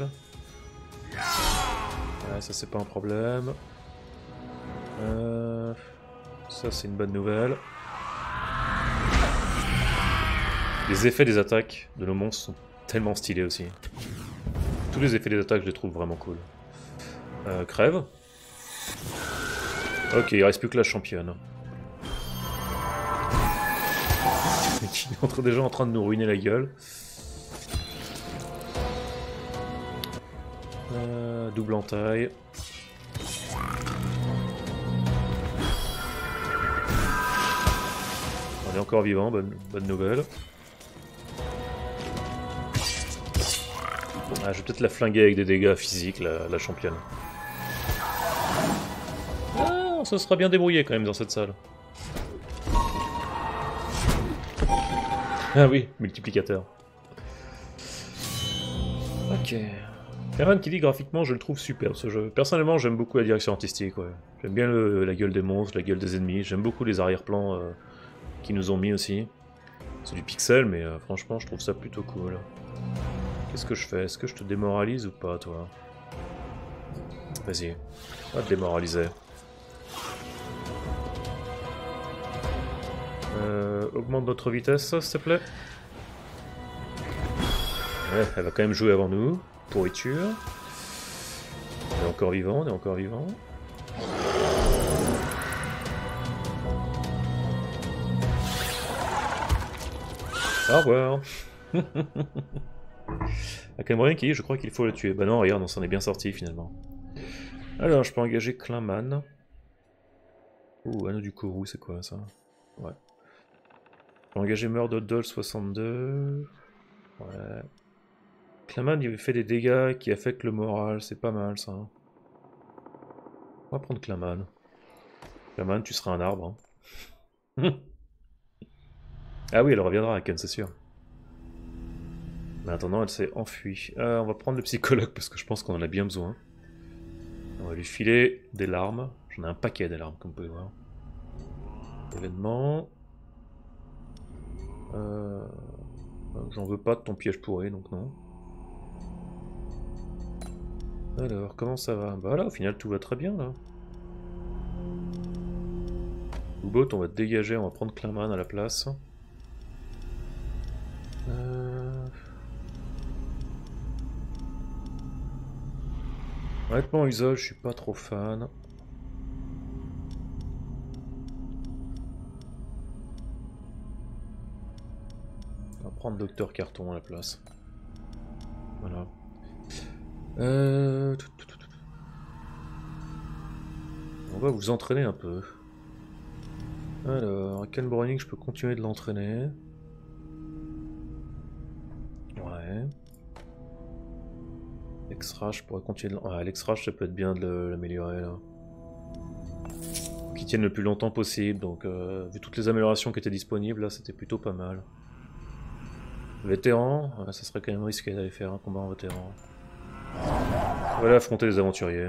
Ouais, ça c'est pas un problème. Euh... Ça c'est une bonne nouvelle. Les effets des attaques de nos monstres sont tellement stylés aussi. Tous les effets des attaques je les trouve vraiment cool. Euh, crève. Ok, il reste plus que la championne. Qui est entre déjà en train de nous ruiner la gueule. Euh, double entaille. On est encore vivant, bonne, bonne nouvelle. Ah, je vais peut-être la flinguer avec des dégâts physiques, la, la championne. Ah, on se sera bien débrouillé quand même dans cette salle. Ah oui, multiplicateur. Ok. Herman qui dit graphiquement, je le trouve super ce jeu. Personnellement, j'aime beaucoup la direction artistique. Ouais. J'aime bien le, la gueule des monstres, la gueule des ennemis. J'aime beaucoup les arrière-plans euh, qu'ils nous ont mis aussi. C'est du pixel, mais euh, franchement, je trouve ça plutôt cool. Qu'est-ce que je fais? Est-ce que je te démoralise ou pas, toi? Vas-y, va te démoraliser. Euh, augmente notre vitesse, s'il te plaît. Ouais, elle va quand même jouer avant nous. Pourriture. On est encore vivant, on est encore vivant. Au revoir. Akamorien qui dit, je crois qu'il faut le tuer. Bah non, regarde, on s'en est bien sorti finalement. Alors, je peux engager Kleinman. Ouh, anneau du Kourou, c'est quoi ça? Ouais. Je peux engager Murder Doll soixante-deux. Ouais. Kleinman, il fait des dégâts qui affectent le moral, c'est pas mal ça. On va prendre Kleinman. Kleinman, tu seras un arbre. Hein. Ah oui, elle reviendra, Aken, c'est sûr. Mais en attendant, elle s'est enfuie. Euh, on va prendre le psychologue parce que je pense qu'on en a bien besoin. On va lui filer des larmes. J'en ai un paquet des larmes, comme vous pouvez voir. Événement. Euh... J'en veux pas de ton piège pourri, donc non. Alors, comment ça va? Bah là, au final, tout va très bien, là. Boubot, on va te dégager, on va prendre Kleinman à la place. Euh... Honnêtement, Usol, je suis pas trop fan. On va prendre Docteur Carton à la place. Voilà. Euh... On va vous entraîner un peu. Alors, Ken Browning, je peux continuer de l'entraîner. Ouais. L'exrage, je pourrais continuer de l'entraîner. Ouais, l'exrage, ça peut être bien de l'améliorer là. Qu'il tienne le plus longtemps possible, donc euh, vu toutes les améliorations qui étaient disponibles, là c'était plutôt pas mal. Vétéran, ouais, ça serait quand même risqué d'aller faire un combat en vétéran. Voilà, affronter les aventuriers.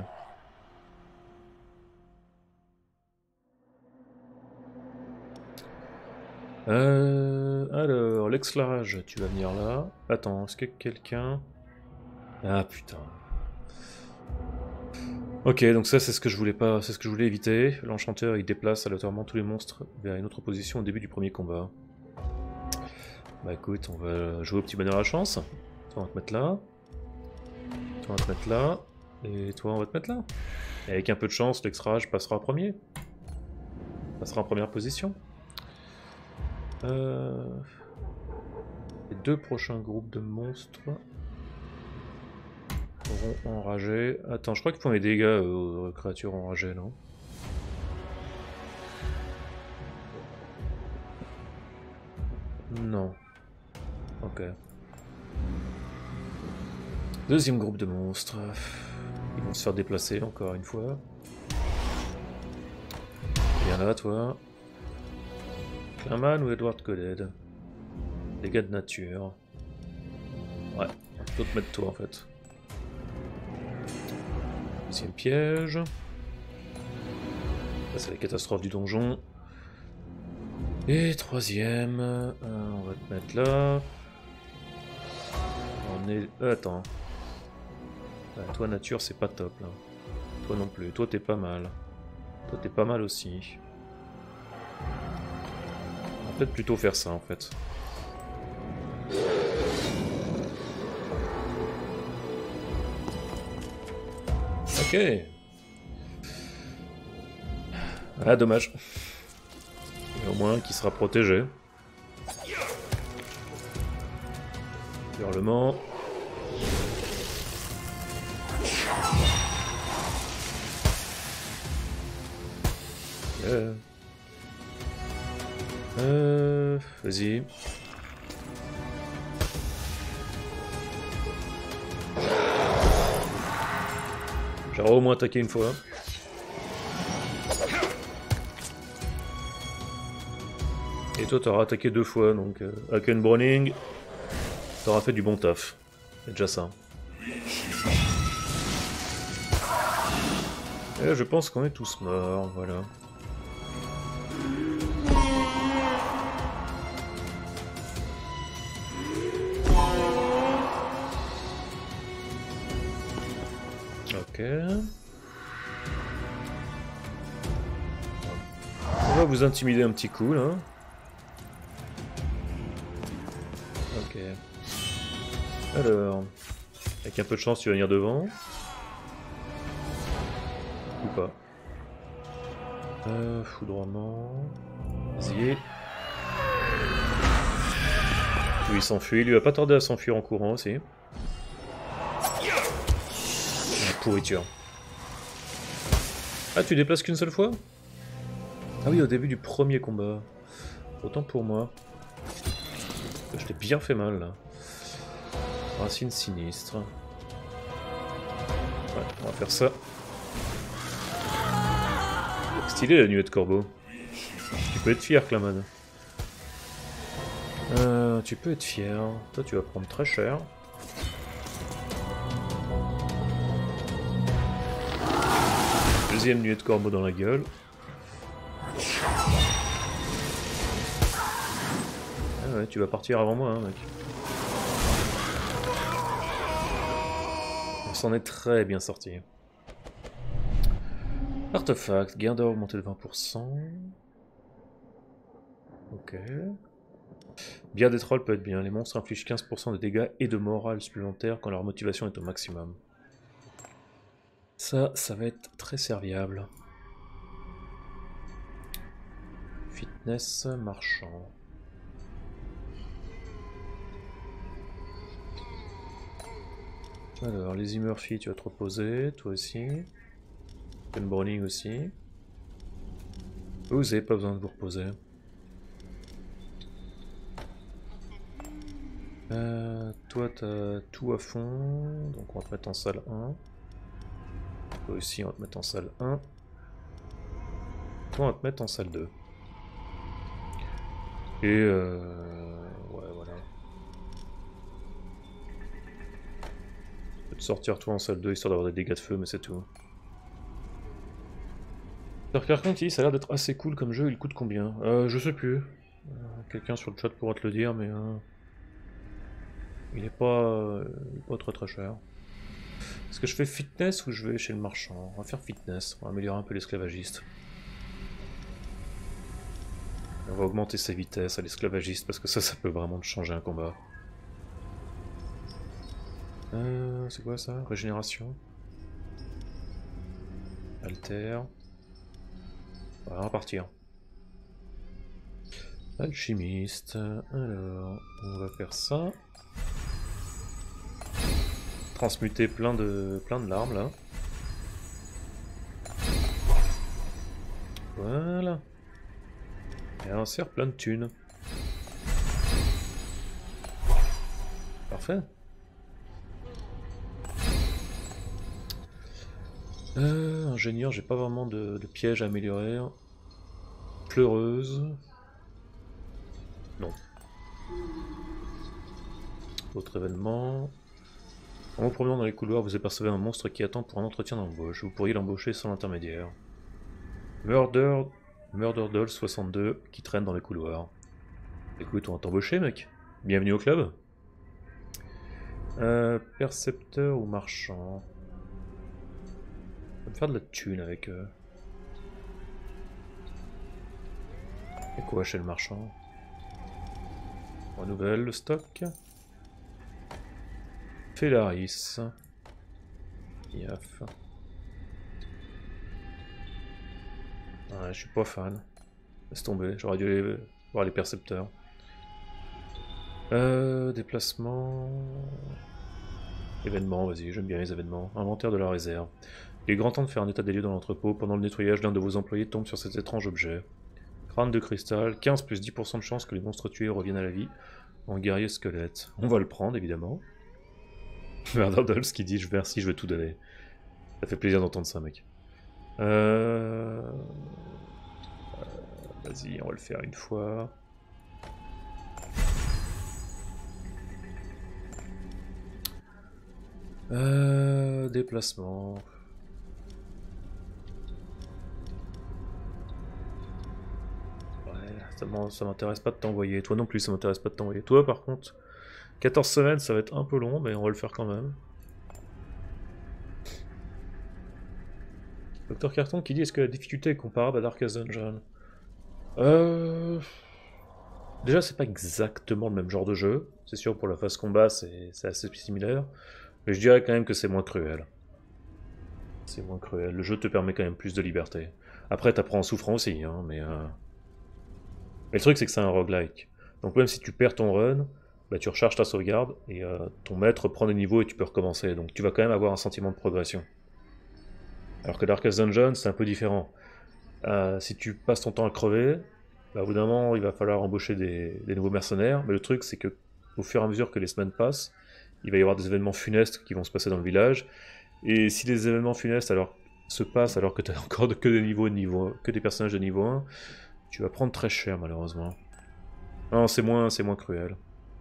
Euh, alors, l'exclarage, tu vas venir là. Attends, est-ce que quelqu'un... Ah putain. Ok, donc ça c'est ce que je voulais pas, c'est ce que je voulais éviter. L'enchanteur il déplace aléatoirement tous les monstres vers une autre position au début du premier combat. Bah écoute, on va jouer au petit bonheur à la chance. Toi on va te mettre là. Toi on va te mettre là. Et toi on va te mettre là. Et avec un peu de chance, l'extrage passera premier. Passera en première position. Euh... Les deux prochains groupes de monstres auront enragé. Attends, je crois qu'ils font les dégâts aux créatures enragées, non? Non. Ok. Deuxième groupe de monstres. Ils vont se faire déplacer encore une fois. Viens là, toi. Clayman ou Edward Coded? Dégâts de nature. Ouais, on va plutôt te mettre toi en fait. Deuxième piège. Là, c'est la catastrophe du donjon. Et troisième, euh, on va te mettre là. On est... Euh, attends. Ouais, toi nature c'est pas top là. Toi non plus, toi t'es pas mal. Toi t'es pas mal aussi. On va peut-être plutôt faire ça en fait. Ok. Ah dommage. Mais au moins qui sera protégé. Hurlement. Euh... Euh... Vas-y. J'aurais au moins attaqué une fois. Et toi t'auras attaqué deux fois, donc euh, avec une Browning, t'auras fait du bon taf. C'est déjà ça. Et je pense qu'on est tous morts, voilà. Ok. On va vous intimider un petit coup là. Ok. Alors, avec un peu de chance, tu vas venir devant. Ou pas. Euh, foudroiement. Vas-y. Lui il s'enfuit, il lui a pas tardé à s'enfuir en courant aussi. Pourriture. Ah, tu déplaces qu'une seule fois? Ah oui, au début du premier combat. Autant pour moi. Je t'ai bien fait mal là. Racine sinistre. Ouais, on va faire ça. Stylé la nuée de corbeau. Tu peux être fier, Clayman. Euh, tu peux être fier. Toi, tu vas prendre très cher. Deuxième nuée de corbeau dans la gueule. Ah ouais, tu vas partir avant moi, hein, mec. On s'en est très bien sorti. Artefact, gain d'or augmenté de vingt pour cent. Ok. Bière des trolls peut être bien. Les monstres infligent quinze pour cent de dégâts et de morale supplémentaires quand leur motivation est au maximum. Ça, ça va être très serviable. Fitness marchand. Alors, Lazy Murphy, tu vas te reposer, toi aussi. Ken Browning aussi. Vous n'avez pas besoin de vous reposer. Euh, toi, t'as tout à fond, donc on va te mettre en salle un. Toi aussi, on va te mettre en salle un. Toi, on va te mettre en salle deux. Et euh... ouais, voilà. Je peux te sortir toi en salle deux, histoire d'avoir des dégâts de feu, mais c'est tout. Alors, par contre, ça a l'air d'être assez cool comme jeu, il coûte combien? euh, Je sais plus. Euh, Quelqu'un sur le chat pourra te le dire, mais... Euh... Il est pas, euh, il est pas très très cher. Est-ce que je fais fitness ou je vais chez le marchand? On va faire fitness, on va améliorer un peu l'esclavagiste. On va augmenter sa vitesse à l'esclavagiste parce que ça, ça peut vraiment changer un combat. Euh, c'est quoi ça? Régénération. Alter. On va repartir. Alchimiste. Alors, on va faire ça. Transmuter plein de plein de larmes là. Voilà. Et on sert plein de thunes. Parfait. Euh, ingénieur, j'ai pas vraiment de, de piège à améliorer. Pleureuse. Non. Autre événement. En vous promenant dans les couloirs, vous apercevez un monstre qui attend pour un entretien d'embauche. Vous pourriez l'embaucher sans l'intermédiaire. Murder... Murder Doll soixante-deux qui traîne dans les couloirs. Écoute, on va t'embaucher, mec. Bienvenue au club. Euh, percepteur ou marchand. On va me faire de la thune avec eux. Et quoi chez le marchand? Renouvelle le stock. Felaris. Yaf. Ouais, je suis pas fan. Laisse tomber, j'aurais dû aller voir les percepteurs. Euh, déplacement... Événements, vas-y, j'aime bien les événements. Inventaire de la réserve. Il est grand temps de faire un état des lieux dans l'entrepôt. Pendant le nettoyage, l'un de vos employés tombe sur cet étrange objet. Crâne de cristal, quinze plus dix pour cent de chance que les monstres tués reviennent à la vie en guerrier squelette. On va le prendre, évidemment. Murder Dolls qui dit « Merci, je vais tout donner ». Ça fait plaisir d'entendre ça, mec. Euh... euh Vas-y, on va le faire une fois. Euh... Déplacement... Ça m'intéresse pas de t'envoyer. Toi non plus, ça m'intéresse pas de t'envoyer. Toi, par contre, quatorze semaines, ça va être un peu long, mais on va le faire quand même. Docteur Carton qui dit, est-ce que la difficulté est comparable à Darkest Dungeon? Euh... Déjà, c'est pas exactement le même genre de jeu. C'est sûr, pour la phase combat, c'est assez similaire. Mais je dirais quand même que c'est moins cruel. C'est moins cruel. Le jeu te permet quand même plus de liberté. Après, t'apprends en souffrant aussi, hein, mais... Euh... Mais le truc, c'est que c'est un roguelike. Donc même si tu perds ton run, bah, tu recharges ta sauvegarde, et euh, ton maître prend des niveaux et tu peux recommencer. Donc tu vas quand même avoir un sentiment de progression. Alors que Darkest Dungeon, c'est un peu différent. Euh, si tu passes ton temps à crever, bah, au bout d'un moment, il va falloir embaucher des, des nouveaux mercenaires. Mais le truc, c'est que au fur et à mesure que les semaines passent, il va y avoir des événements funestes qui vont se passer dans le village. Et si les événements funestes alors, se passent alors que tu as encore que des, niveaux de niveau, que des personnages de niveau un, tu vas prendre très cher malheureusement. Non, c'est moins, c'est moins cruel.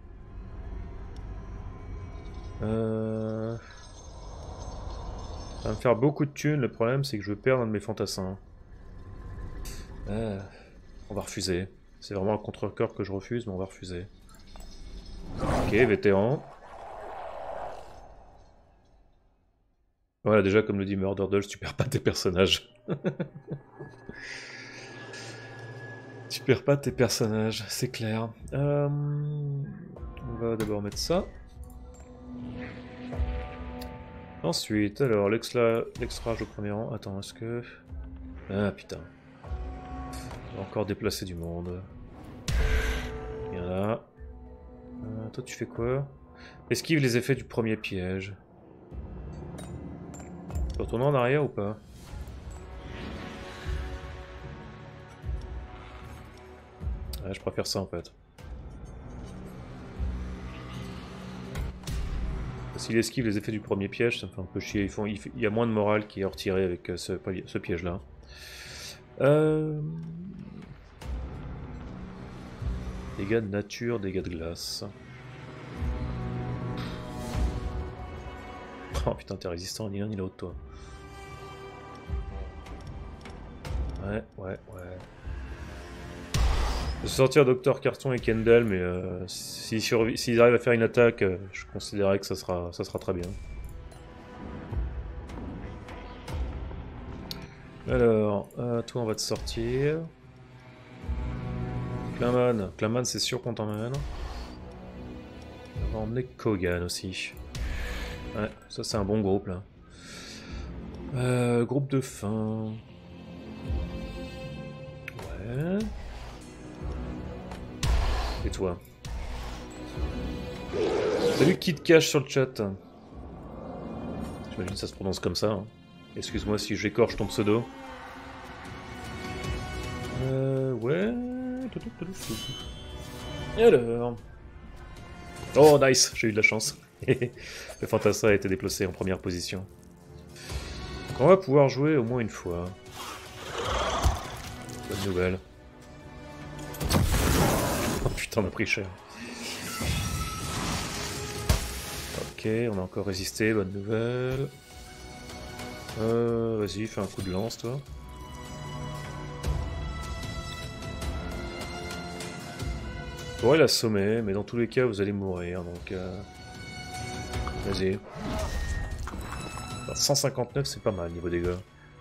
Euh... Ça va me faire beaucoup de thunes, le problème c'est que je veux perdre un de mes fantassins. Euh... On va refuser. C'est vraiment un contre-cœur que je refuse, mais on va refuser. Ok, vétéran. Voilà, déjà comme le dit Murder Dolls, tu perds pas tes personnages. Tu perds pas tes personnages, c'est clair. Euh, on va d'abord mettre ça. Ensuite, alors, l'extrage au premier rang. Attends, est-ce que... Ah, putain. On va encore déplacer du monde. Viens là. Euh, toi, tu fais quoi? Esquive les effets du premier piège. Retournons en arrière ou pas? Ouais, je préfère ça en fait. S'il esquive les effets du premier piège, ça me fait un peu chier. Ils font, il y a moins de morale qui est retiré avec ce, ce piège-là. Euh... Dégâts de nature, dégâts de glace. Oh putain, t'es résistant ni l'un ni l'autre, toi. Ouais, ouais, ouais. Je vais sortir Docteur Carton et Kendall, mais euh, s'ils s'ils arrivent à faire une attaque, euh, je considérerais que ça sera, ça sera très bien. Alors, euh, toi on va te sortir. Claman, Claman c'est sûr qu'on t'emmène. On va emmener Kogan aussi. Ouais, ça c'est un bon groupe là. Euh, groupe de fin. Ouais. Et toi? Salut Kid Cash sur le chat. J'imagine que ça se prononce comme ça. Hein. Excuse-moi si j'écorche ton pseudo. Euh... Ouais... Alors... Oh nice, j'ai eu de la chance. Le Fantassin a été déplacé en première position. Donc on va pouvoir jouer au moins une fois. Bonne nouvelle. Oh putain, on a pris cher. Ok, on a encore résisté, bonne nouvelle. Euh, vas-y, fais un coup de lance, toi. Je pourrais l'assommer, mais dans tous les cas, vous allez mourir, donc... Euh... Vas-y. cent cinquante-neuf, c'est pas mal, niveau dégâts.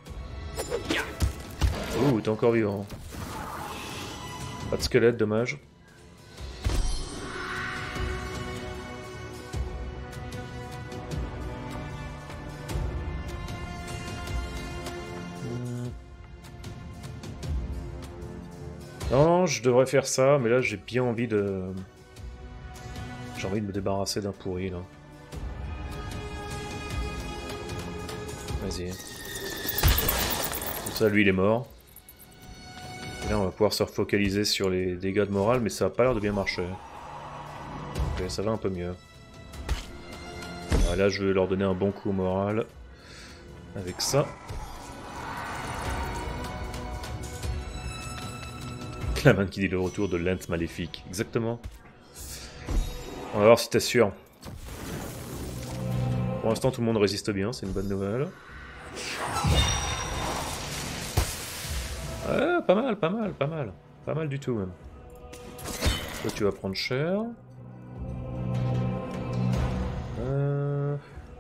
Ouh, t'es encore vivant. Pas de squelette, dommage. Non, je devrais faire ça, mais là j'ai bien envie de... J'ai envie de me débarrasser d'un pourri, là. Vas-y. Comme ça, lui, il est mort. Et là, on va pouvoir se refocaliser sur les dégâts de morale, mais ça a pas l'air de bien marcher. Ok, ça va un peu mieux. Alors là, je vais leur donner un bon coup au moral. Avec ça. La main qui dit le retour de l'Ent maléfique. Exactement. On va voir si t'assures. Pour l'instant, tout le monde résiste bien, c'est une bonne nouvelle. Ouais, pas mal, pas mal, pas mal. Pas mal du tout, même. Toi, tu vas prendre cher. Euh...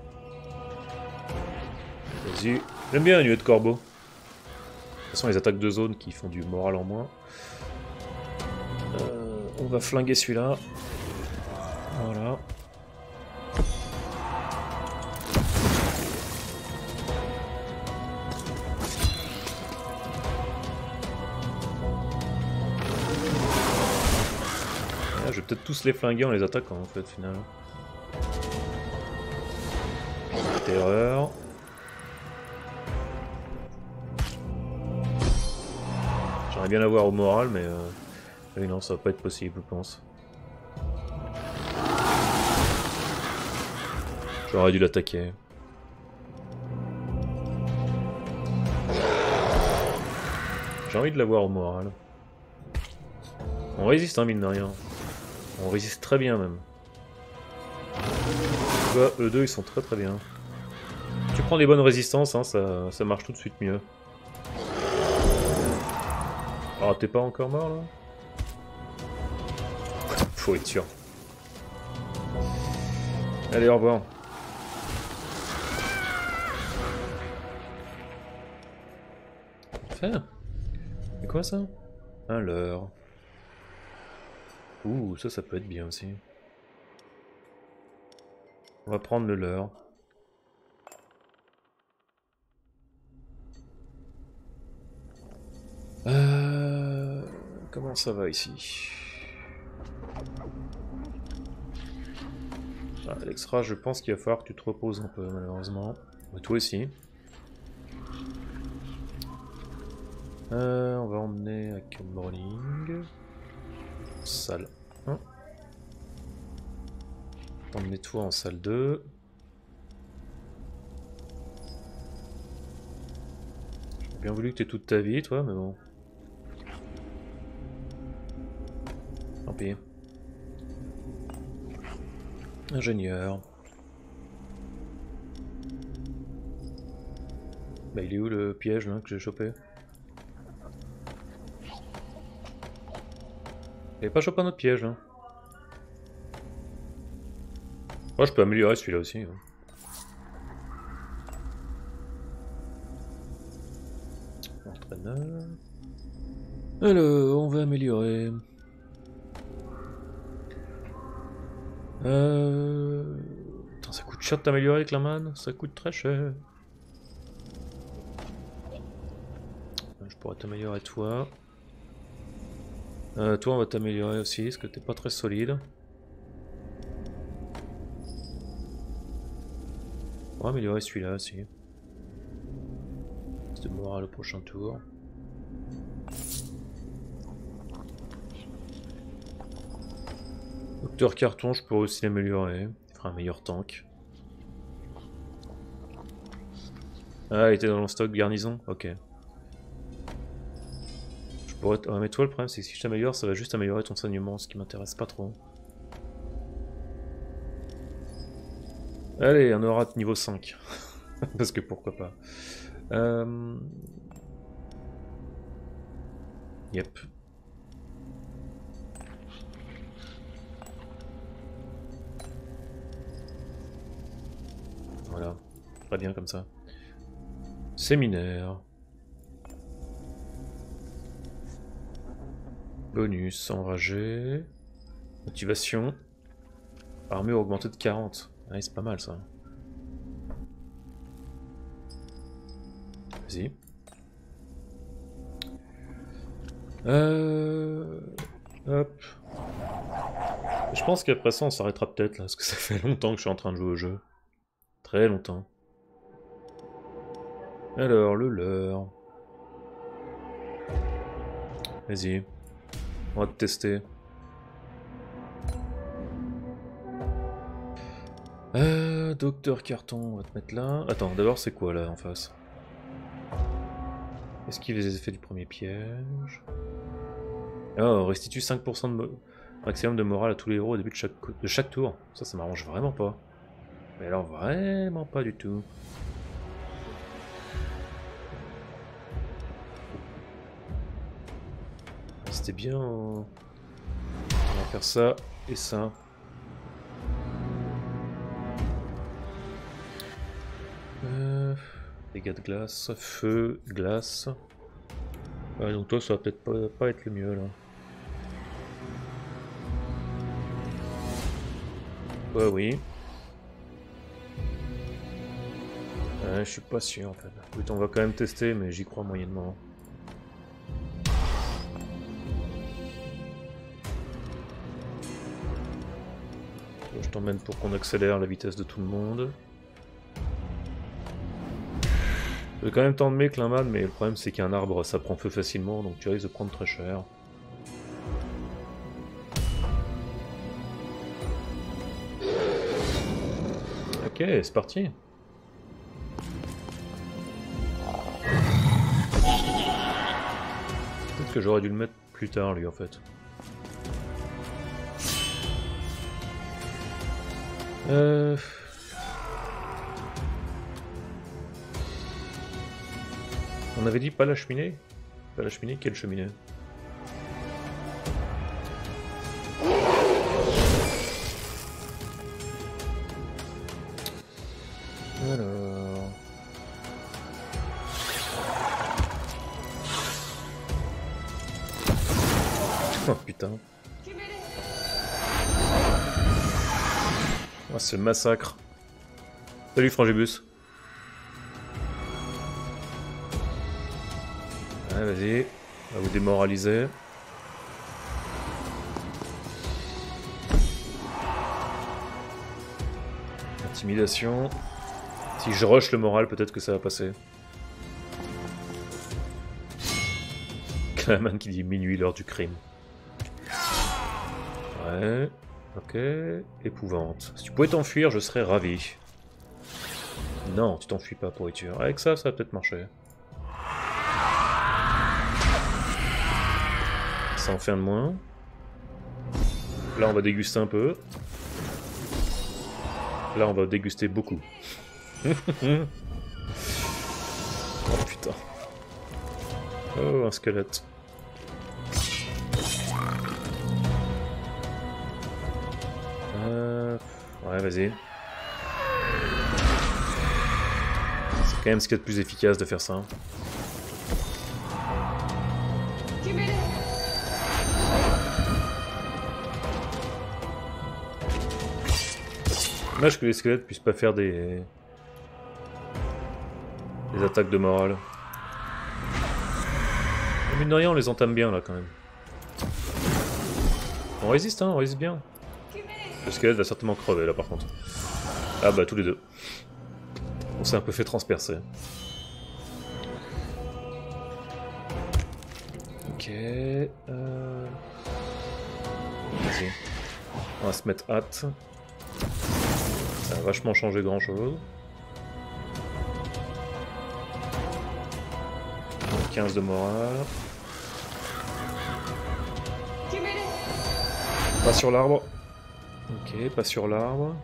Vas-y. J'aime bien la nuée de corbeau. De toute façon, les attaques de zone qui font du moral en moins. Euh, on va flinguer celui-là. Voilà. Là, je vais peut-être tous les flinguer en les attaquant en fait, finalement. Terreur. J'aimerais bien l'avoir au moral, mais euh... oui, non, ça va pas être possible, je pense. J'aurais dû l'attaquer. J'ai envie de l'avoir au moral. On résiste, hein, mine de rien. On résiste très bien, même. Tu vois, eux deux, ils sont très très bien. Tu prends des bonnes résistances, hein, ça, ça marche tout de suite mieux. Ah, t'es pas encore mort, là? Faut être sûr. Allez, au revoir. Faire. C'est quoi ça? Un leurre. Ouh, ça, ça peut être bien aussi. On va prendre le leurre. Euh... Comment ça va ici? Ah, Alexra, je pense qu'il va falloir que tu te reposes un peu, malheureusement. Mais toi aussi. Euh, on va emmener à Cambrolling. Salle un. Emmener toi en salle deux. J'ai bien voulu que tu aies toute ta vie, toi, mais bon. Tant pis. Ingénieur. Bah il est où le piège là que j'ai chopé? J'avais pas chopé un autre piège là. Oh, je peux améliorer celui-là aussi. Hein. Entraîneur. Alors, on va améliorer. Euh... Attends, ça coûte cher de t'améliorer avec la manne? Ça coûte très cher. Je pourrais t'améliorer toi. Euh, toi on va t'améliorer aussi, parce que t'es pas très solide. On va améliorer celui-là aussi. C'est de moral le prochain tour. Docteur Carton, je pourrais aussi l'améliorer. Il fera un meilleur tank. Ah, il était dans le stock garnison? Ok. Je pourrais... Ah, mais toi, le problème, c'est que si je t'améliore, ça va juste améliorer ton saignement, ce qui m'intéresse pas trop. Allez, un aura de niveau cinq. Parce que pourquoi pas. Euh... Yep. Voilà. Très bien comme ça. Séminaire. Bonus, enragé. Motivation. Armure augmentée de quarante. Ouais, c'est pas mal ça. Vas-y. Euh... Hop. Je pense qu'après ça on s'arrêtera peut-être là, parce que ça fait longtemps que je suis en train de jouer au jeu. Très longtemps. Alors, le leurre. Vas-y. On va te tester. Euh, Docteur Carton, on va te mettre là. Attends, d'abord c'est quoi là en face? Esquive les effets du premier piège. Oh, restitue cinq pour cent de maximum de morale à tous les héros au début de chaque, de chaque tour. Ça, ça m'arrange vraiment pas. Mais alors vraiment pas du tout. C'était bien. On va faire ça et ça. Euh, dégâts de glace, feu, glace. Ouais, donc toi, ça va peut-être pas, pas être le mieux là. Ouais, oui. Ouais, je suis pas sûr en fait. Écoute, on va quand même tester, mais j'y crois moyennement. Je t'emmène pour qu'on accélère la vitesse de tout le monde. Je vais quand même t'emmener Clinman, mais le problème c'est qu'un arbre ça prend feu facilement, donc tu risques de prendre très cher. Ok, c'est parti. Peut-être que j'aurais dû le mettre plus tard lui en fait. Euh... On avait dit pas la cheminée? Pas la cheminée? Quelle cheminée? Alors... Oh putain. Oh, c'est le massacre. Salut Frangibus. Ouais, vas-y. On va vous démoraliser. Intimidation. Si je rush le moral, peut-être que ça va passer. Clayman qui dit minuit, l'heure du crime. Ouais. Ok. Épouvante. Si tu pouvais t'enfuir, je serais ravi. Non, tu t'enfuis pas, pourriture. Avec ça, ça va peut-être marcher. Ça en fait un de moins. Là, on va déguster un peu. Là, on va déguster beaucoup. Oh putain. Oh, un squelette. Euh... Ouais, vas-y. C'est quand même ce qu'il y a de plus efficace de faire ça. Dommage que les squelettes puissent pas faire des... des attaques de morale. Mais mine de rien, on les entame bien là quand même. On résiste, hein, on résiste bien. Le squelette va certainement crever là par contre. Ah bah tous les deux. On s'est un peu fait transpercer. Ok. Euh... Vas-y. On va se mettre hâte. Ça a vachement changé grand chose. quinze de morale. Pas sur l'arbre. Ok, pas sur l'arbre.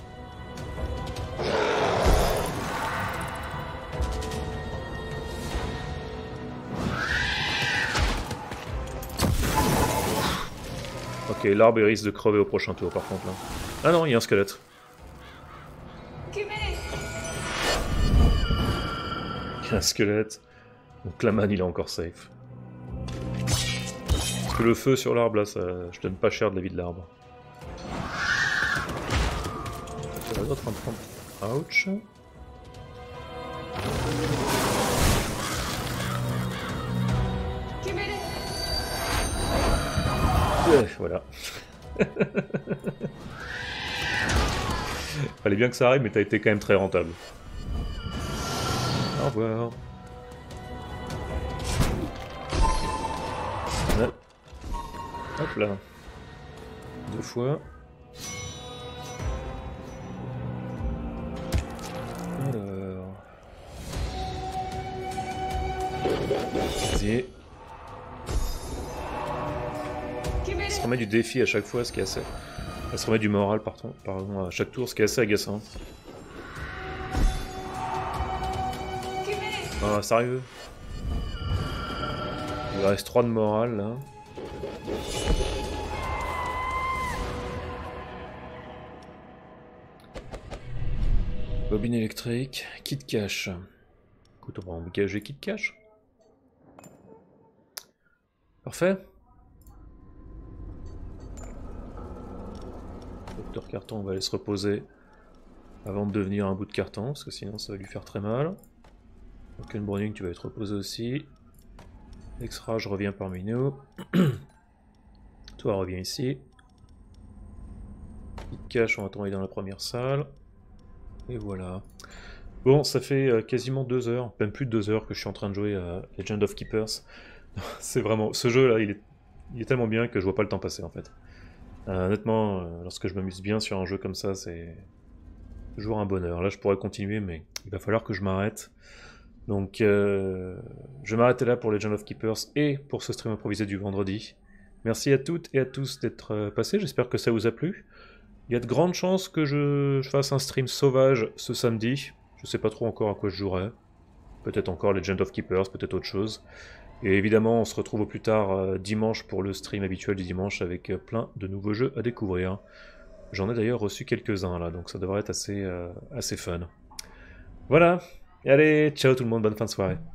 Ok, l'arbre il risque de crever au prochain tour par contre là. Ah non, il y a un squelette. Il y a un squelette. Donc la manne il est encore safe. Parce que le feu sur l'arbre là, ça, je donne pas cher de la vie de l'arbre. Il y a d'autres en train de... Ouch. Ouais, voilà. Fallait bien que ça arrive, mais t'as été quand même très rentable. Au revoir. Ouais. Hop là. Deux fois. Alors. Vas-y. Elle se remet du défi à chaque fois, ce qui est assez... Elle se remet du moral pardon, pardon, à chaque tour, ce qui est assez agaçant. Ah, sérieux? Il reste trois de morale là. Bobine électrique, kit cache. Écoute, on va engager kit cache. Parfait. Docteur Carton, on va aller se reposer avant de devenir un bout de carton, parce que sinon ça va lui faire très mal. Donc une Browning, tu vas être reposé aussi. Extra, je reviens parmi nous. Toi, reviens ici. Il te cache, on va tomber dans la première salle. Et voilà. Bon, ça fait euh, quasiment deux heures, même plus de deux heures que je suis en train de jouer à Legend of Keepers. C'est vraiment... Ce jeu-là, il est... il est tellement bien que je vois pas le temps passer, en fait. Euh, honnêtement, euh, lorsque je m'amuse bien sur un jeu comme ça, c'est toujours un bonheur. Là, je pourrais continuer, mais il va falloir que je m'arrête. Donc, euh, je vais m'arrêter là pour Legend of Keepers et pour ce stream improvisé du vendredi. Merci à toutes et à tous d'être euh, passés, j'espère que ça vous a plu. Il y a de grandes chances que je, je fasse un stream sauvage ce samedi. Je sais pas trop encore à quoi je jouerai. Peut-être encore Legend of Keepers, peut-être autre chose. Et évidemment, on se retrouve au plus tard euh, dimanche pour le stream habituel du dimanche avec euh, plein de nouveaux jeux à découvrir. J'en ai d'ailleurs reçu quelques-uns là, donc ça devrait être assez, euh, assez fun. Voilà, et allez, ciao tout le monde, bonne fin de soirée.